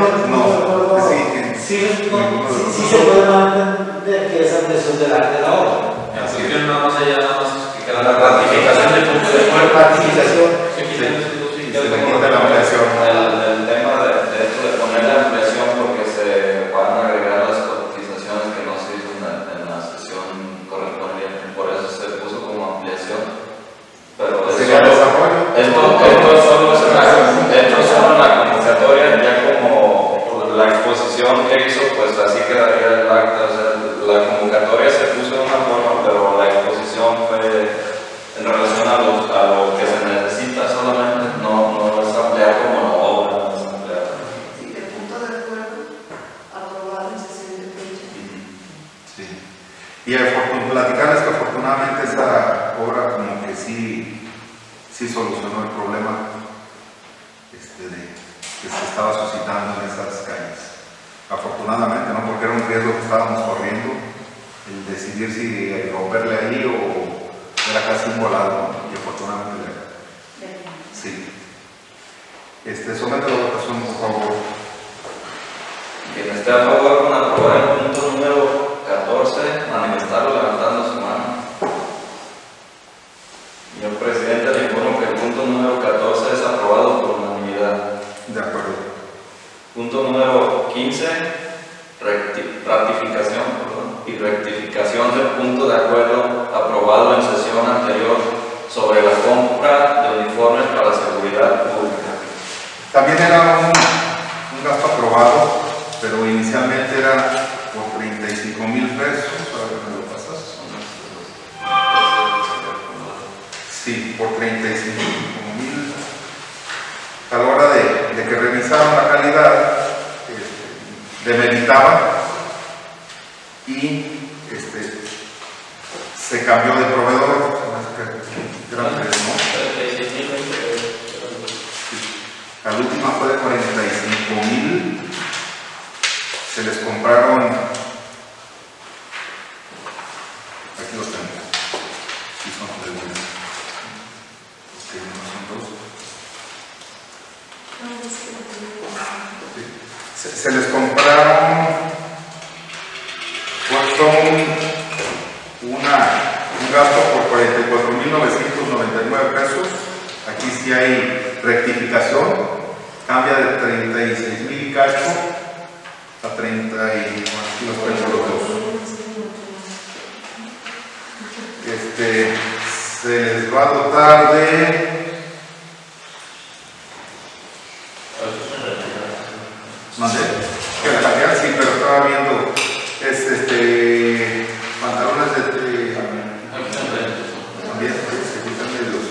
sí se puede mantener que es ampliación de la obra. Nada más allá, nada más que la ratificación del punto de acuerdo. Ratificación. Se le quita la ampliación. El tema de esto de poner la ampliación porque se van a agregar las cotizaciones que no se hizo en la sesión correspondiente, por eso se puso como ampliación. Pero ¿Sería desarrollo? esto solo en la convocatoria, ya como la exposición que hizo, pues así quedaría el acta. O sea, la convocatoria se puso de una forma, pero la exposición fue en relación a lo que se necesita solamente, no es ampliar como la obra, no es ampliar. Sí, el punto de acuerdo aprobado en sesión de fecha. Sí. Y platicarles que afortunadamente esa obra como que sí solucionó el problema que se estaba suscitando en esas calles. Afortunadamente, ¿no? Porque era un riesgo que estábamos corriendo, el decidir si romperle ahí o era casi un volado, ¿no? Y afortunadamente sí. Somete la votación, por favor. Quien esté a favor con aprobar el punto número 14, manifestarlo levantando su mano. Señor presidente, le informo que el punto número 14 es aprobado por unanimidad. De acuerdo. Punto número 15, ratificación y rectificación del punto de acuerdo aprobado en sesión anterior sobre la compra de uniformes para la seguridad pública. También era un gasto aprobado, pero inicialmente era por 35,000 pesos. A ver, ¿me lo pasas? Sí, por 35,000. A la hora de que revisaron la calidad, demeritaban y se cambió de proveedor. La última fue de 45,000. Se les compraron, aquí los tengo, aquí son algunos, no son dos. Se les compraron, costó un gasto por 44,999 pesos. Aquí sí hay rectificación, cambia de 36,000 y cacho a 30 y los precios los dos. Se les va a dotar de que la cantidad sí, pero estaba viendo pantalones de también se quitan de los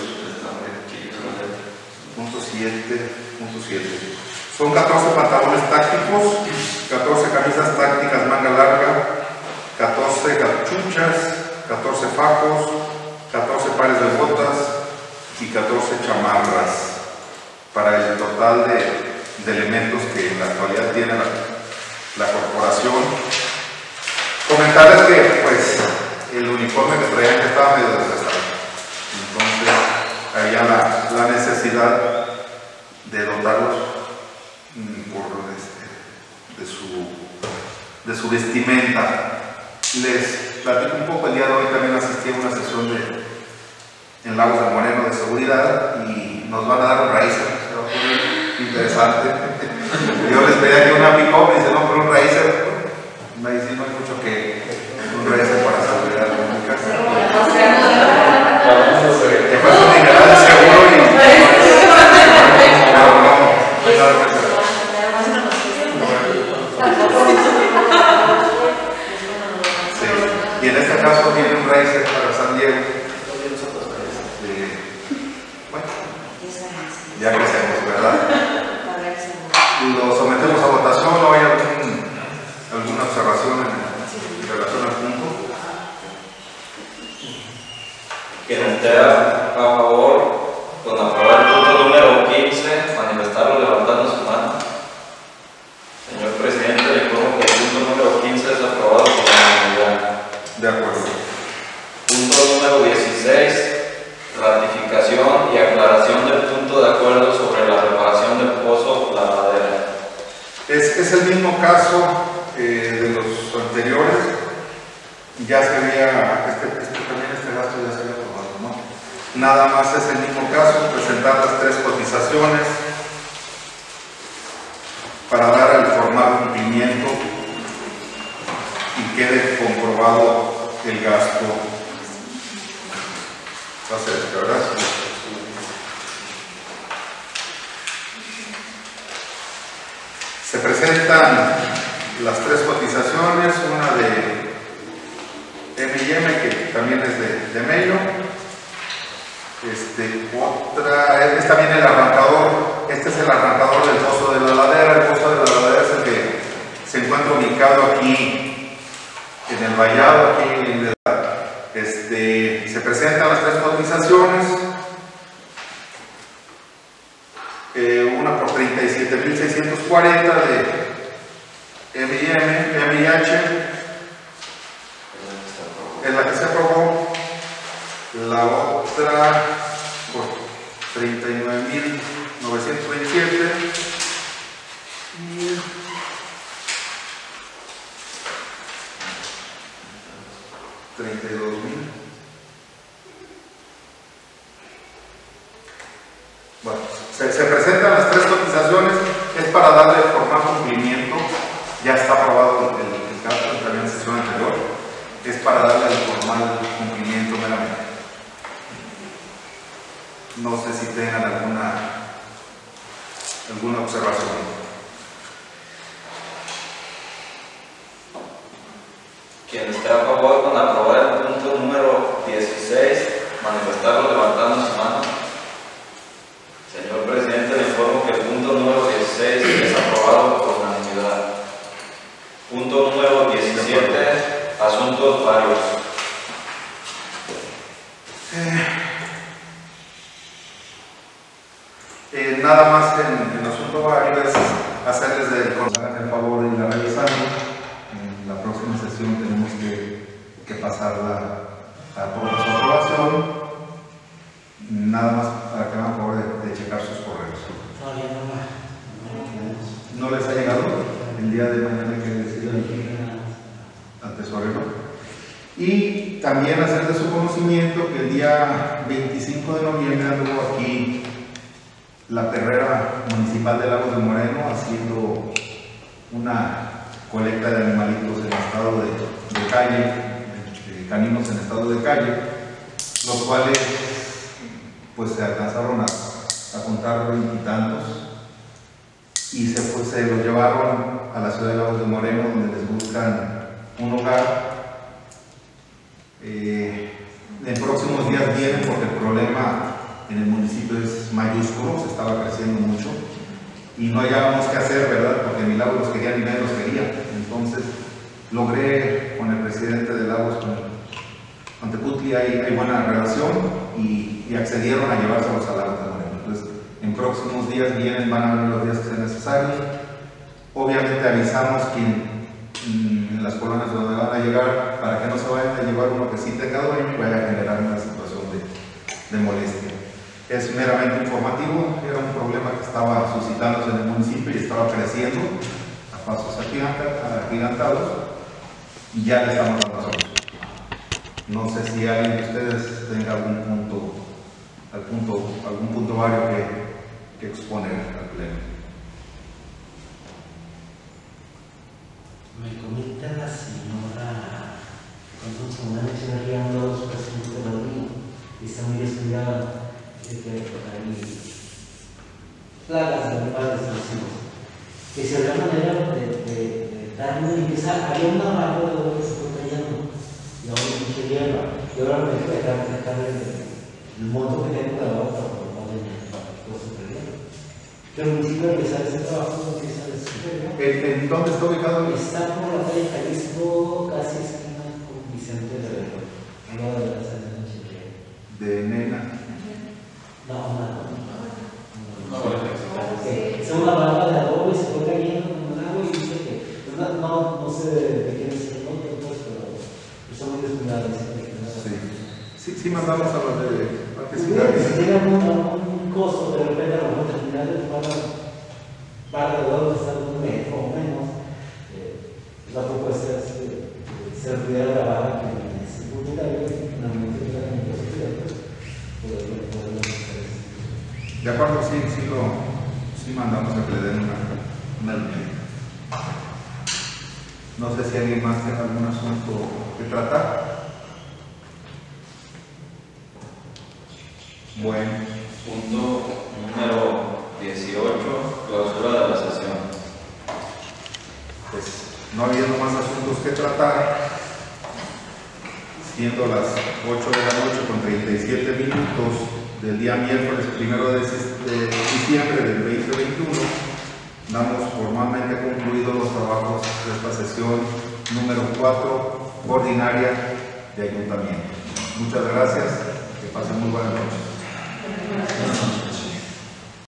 .7. Son 14 pantalones tácticos, 14 camisas tácticas manga larga, 14 cachuchas, 14 fajos, 14 pares de botas y 14 chamarras para el total de elementos que en la actualidad tiene la corporación. Comentarles que pues el uniforme que traían que estaba medio desgastado, entonces había la necesidad de dotarlos de su vestimenta. Les platico un poco, el día de hoy también asistí a una sesión en Lagos de Moreno de seguridad y nos van a dar un raíz, interesante. Yo les pedía que una pick-up, me dice no, pero un raícer. Me dice no hay mucho que un raícer para seguridad pública. Te pasa un dineral de seguro y nada más es el mismo caso, presentar las 3 cotizaciones para dar el formal cumplimiento y quede comprobado el gasto. Va a ser, ¿verdad? Se presentan las 3 cotizaciones, una de M&M, que también es de Melo. Otra, esta viene el arrancador. Este es el arrancador del pozo de la ladera. El pozo de la ladera es el que se encuentra ubicado aquí en el vallado, aquí en la, se presentan las 3 cotizaciones, una por 37.640 de M&H, es la que se aprobó. La otra por 39.927 y 32.000. Bueno, se presentan las 3 cotizaciones, es para darle formal cumplimiento. Ya está aprobado el gasto en la sesión anterior, es para darle el formal cumplimiento meramente. No sé si tengan alguna observación. Quien esté a favor con aprobar el punto número 16, manifestarlo levantando su mano. Señor presidente, le informo que el punto número 16 es aprobado por unanimidad. Punto número 17, asuntos varios. Nada más en asunto varios es hacerles el favor y la revisando. En la próxima sesión tenemos que pasarla a por su aprobación. Nada más para que hagan favor de checar sus correos. ¿No les ha llegado? El día de mañana que decida al tesorero. Y también hacer de su conocimiento que el día 25 de noviembre anduvo aquí la perrera municipal de Lagos de Moreno haciendo una colecta de animalitos en estado de calle, caninos en estado de calle, los cuales pues se alcanzaron a contar 20 y tantos y se los llevaron a la ciudad de Lagos de Moreno, donde les buscan un hogar. En próximos días vienen porque el problema en el municipio es mayúsculo, se estaba creciendo mucho y no hallábamos qué hacer, ¿verdad? Porque ni Lagos los quería ni nadie los quería. Entonces logré con el presidente de Lagos, con Tecutli, hay buena relación y accedieron a llevárselos a Lagos de Moreno. Entonces en próximos días vienen, van a venir los días que sean necesarios. Obviamente avisamos en las colonias donde van a llegar para que no se vayan a llevar uno que sí tenga dueño y vaya a generar una situación de molestia. Es meramente informativo, era un problema que estaba suscitándose en el municipio y estaba creciendo a pasos agigantados y ya le estamos dando solución. No sé si alguien de ustedes tenga algún punto vario que exponer al pleno. Me comenta la señora Consuelo Echeverría, uno de los presidentes de la UNI, y está muy descuidada de que hay plagas de animales nocivos. Que si había manera de darle una limpieza, había una barra de oro que se fue cayendo, y ahora mucha hierba, y ahora me dejo dejar el monto que tengo de abajo para poder pero el municipio al empezar ese trabajo no empieza a descubrir. ¿En dónde está ubicado? Está por la calle Jalisco, casi esquina con Vicente de Verón, al lado de la sala de noche. ¿De Nena? No. Es una barra de adobe y se fue cayendo con un agua y dice que no sé de quién es el otro, pues, pero está muy descuidado. Sí, mandamos a los de participar. Si llega un costo, de repente a lo mejor terminar de barra de adobe está en un metro o menos, la propuesta es que se olvidara la barra que se publica finalmente podemos hacer. De acuerdo, sí mandamos a que le den una línea. No sé si alguien más tiene algún asunto que tratar. Bueno. Punto número 18, clausura de la sesión. Pues no habiendo más asuntos que tratar, siendo las 8 de la noche con 37 minutos del día miércoles 1 de diciembre del 2021, damos formalmente concluidos los trabajos de esta sesión número 4 ordinaria de ayuntamiento. Muchas gracias, que pasen muy buenas noches.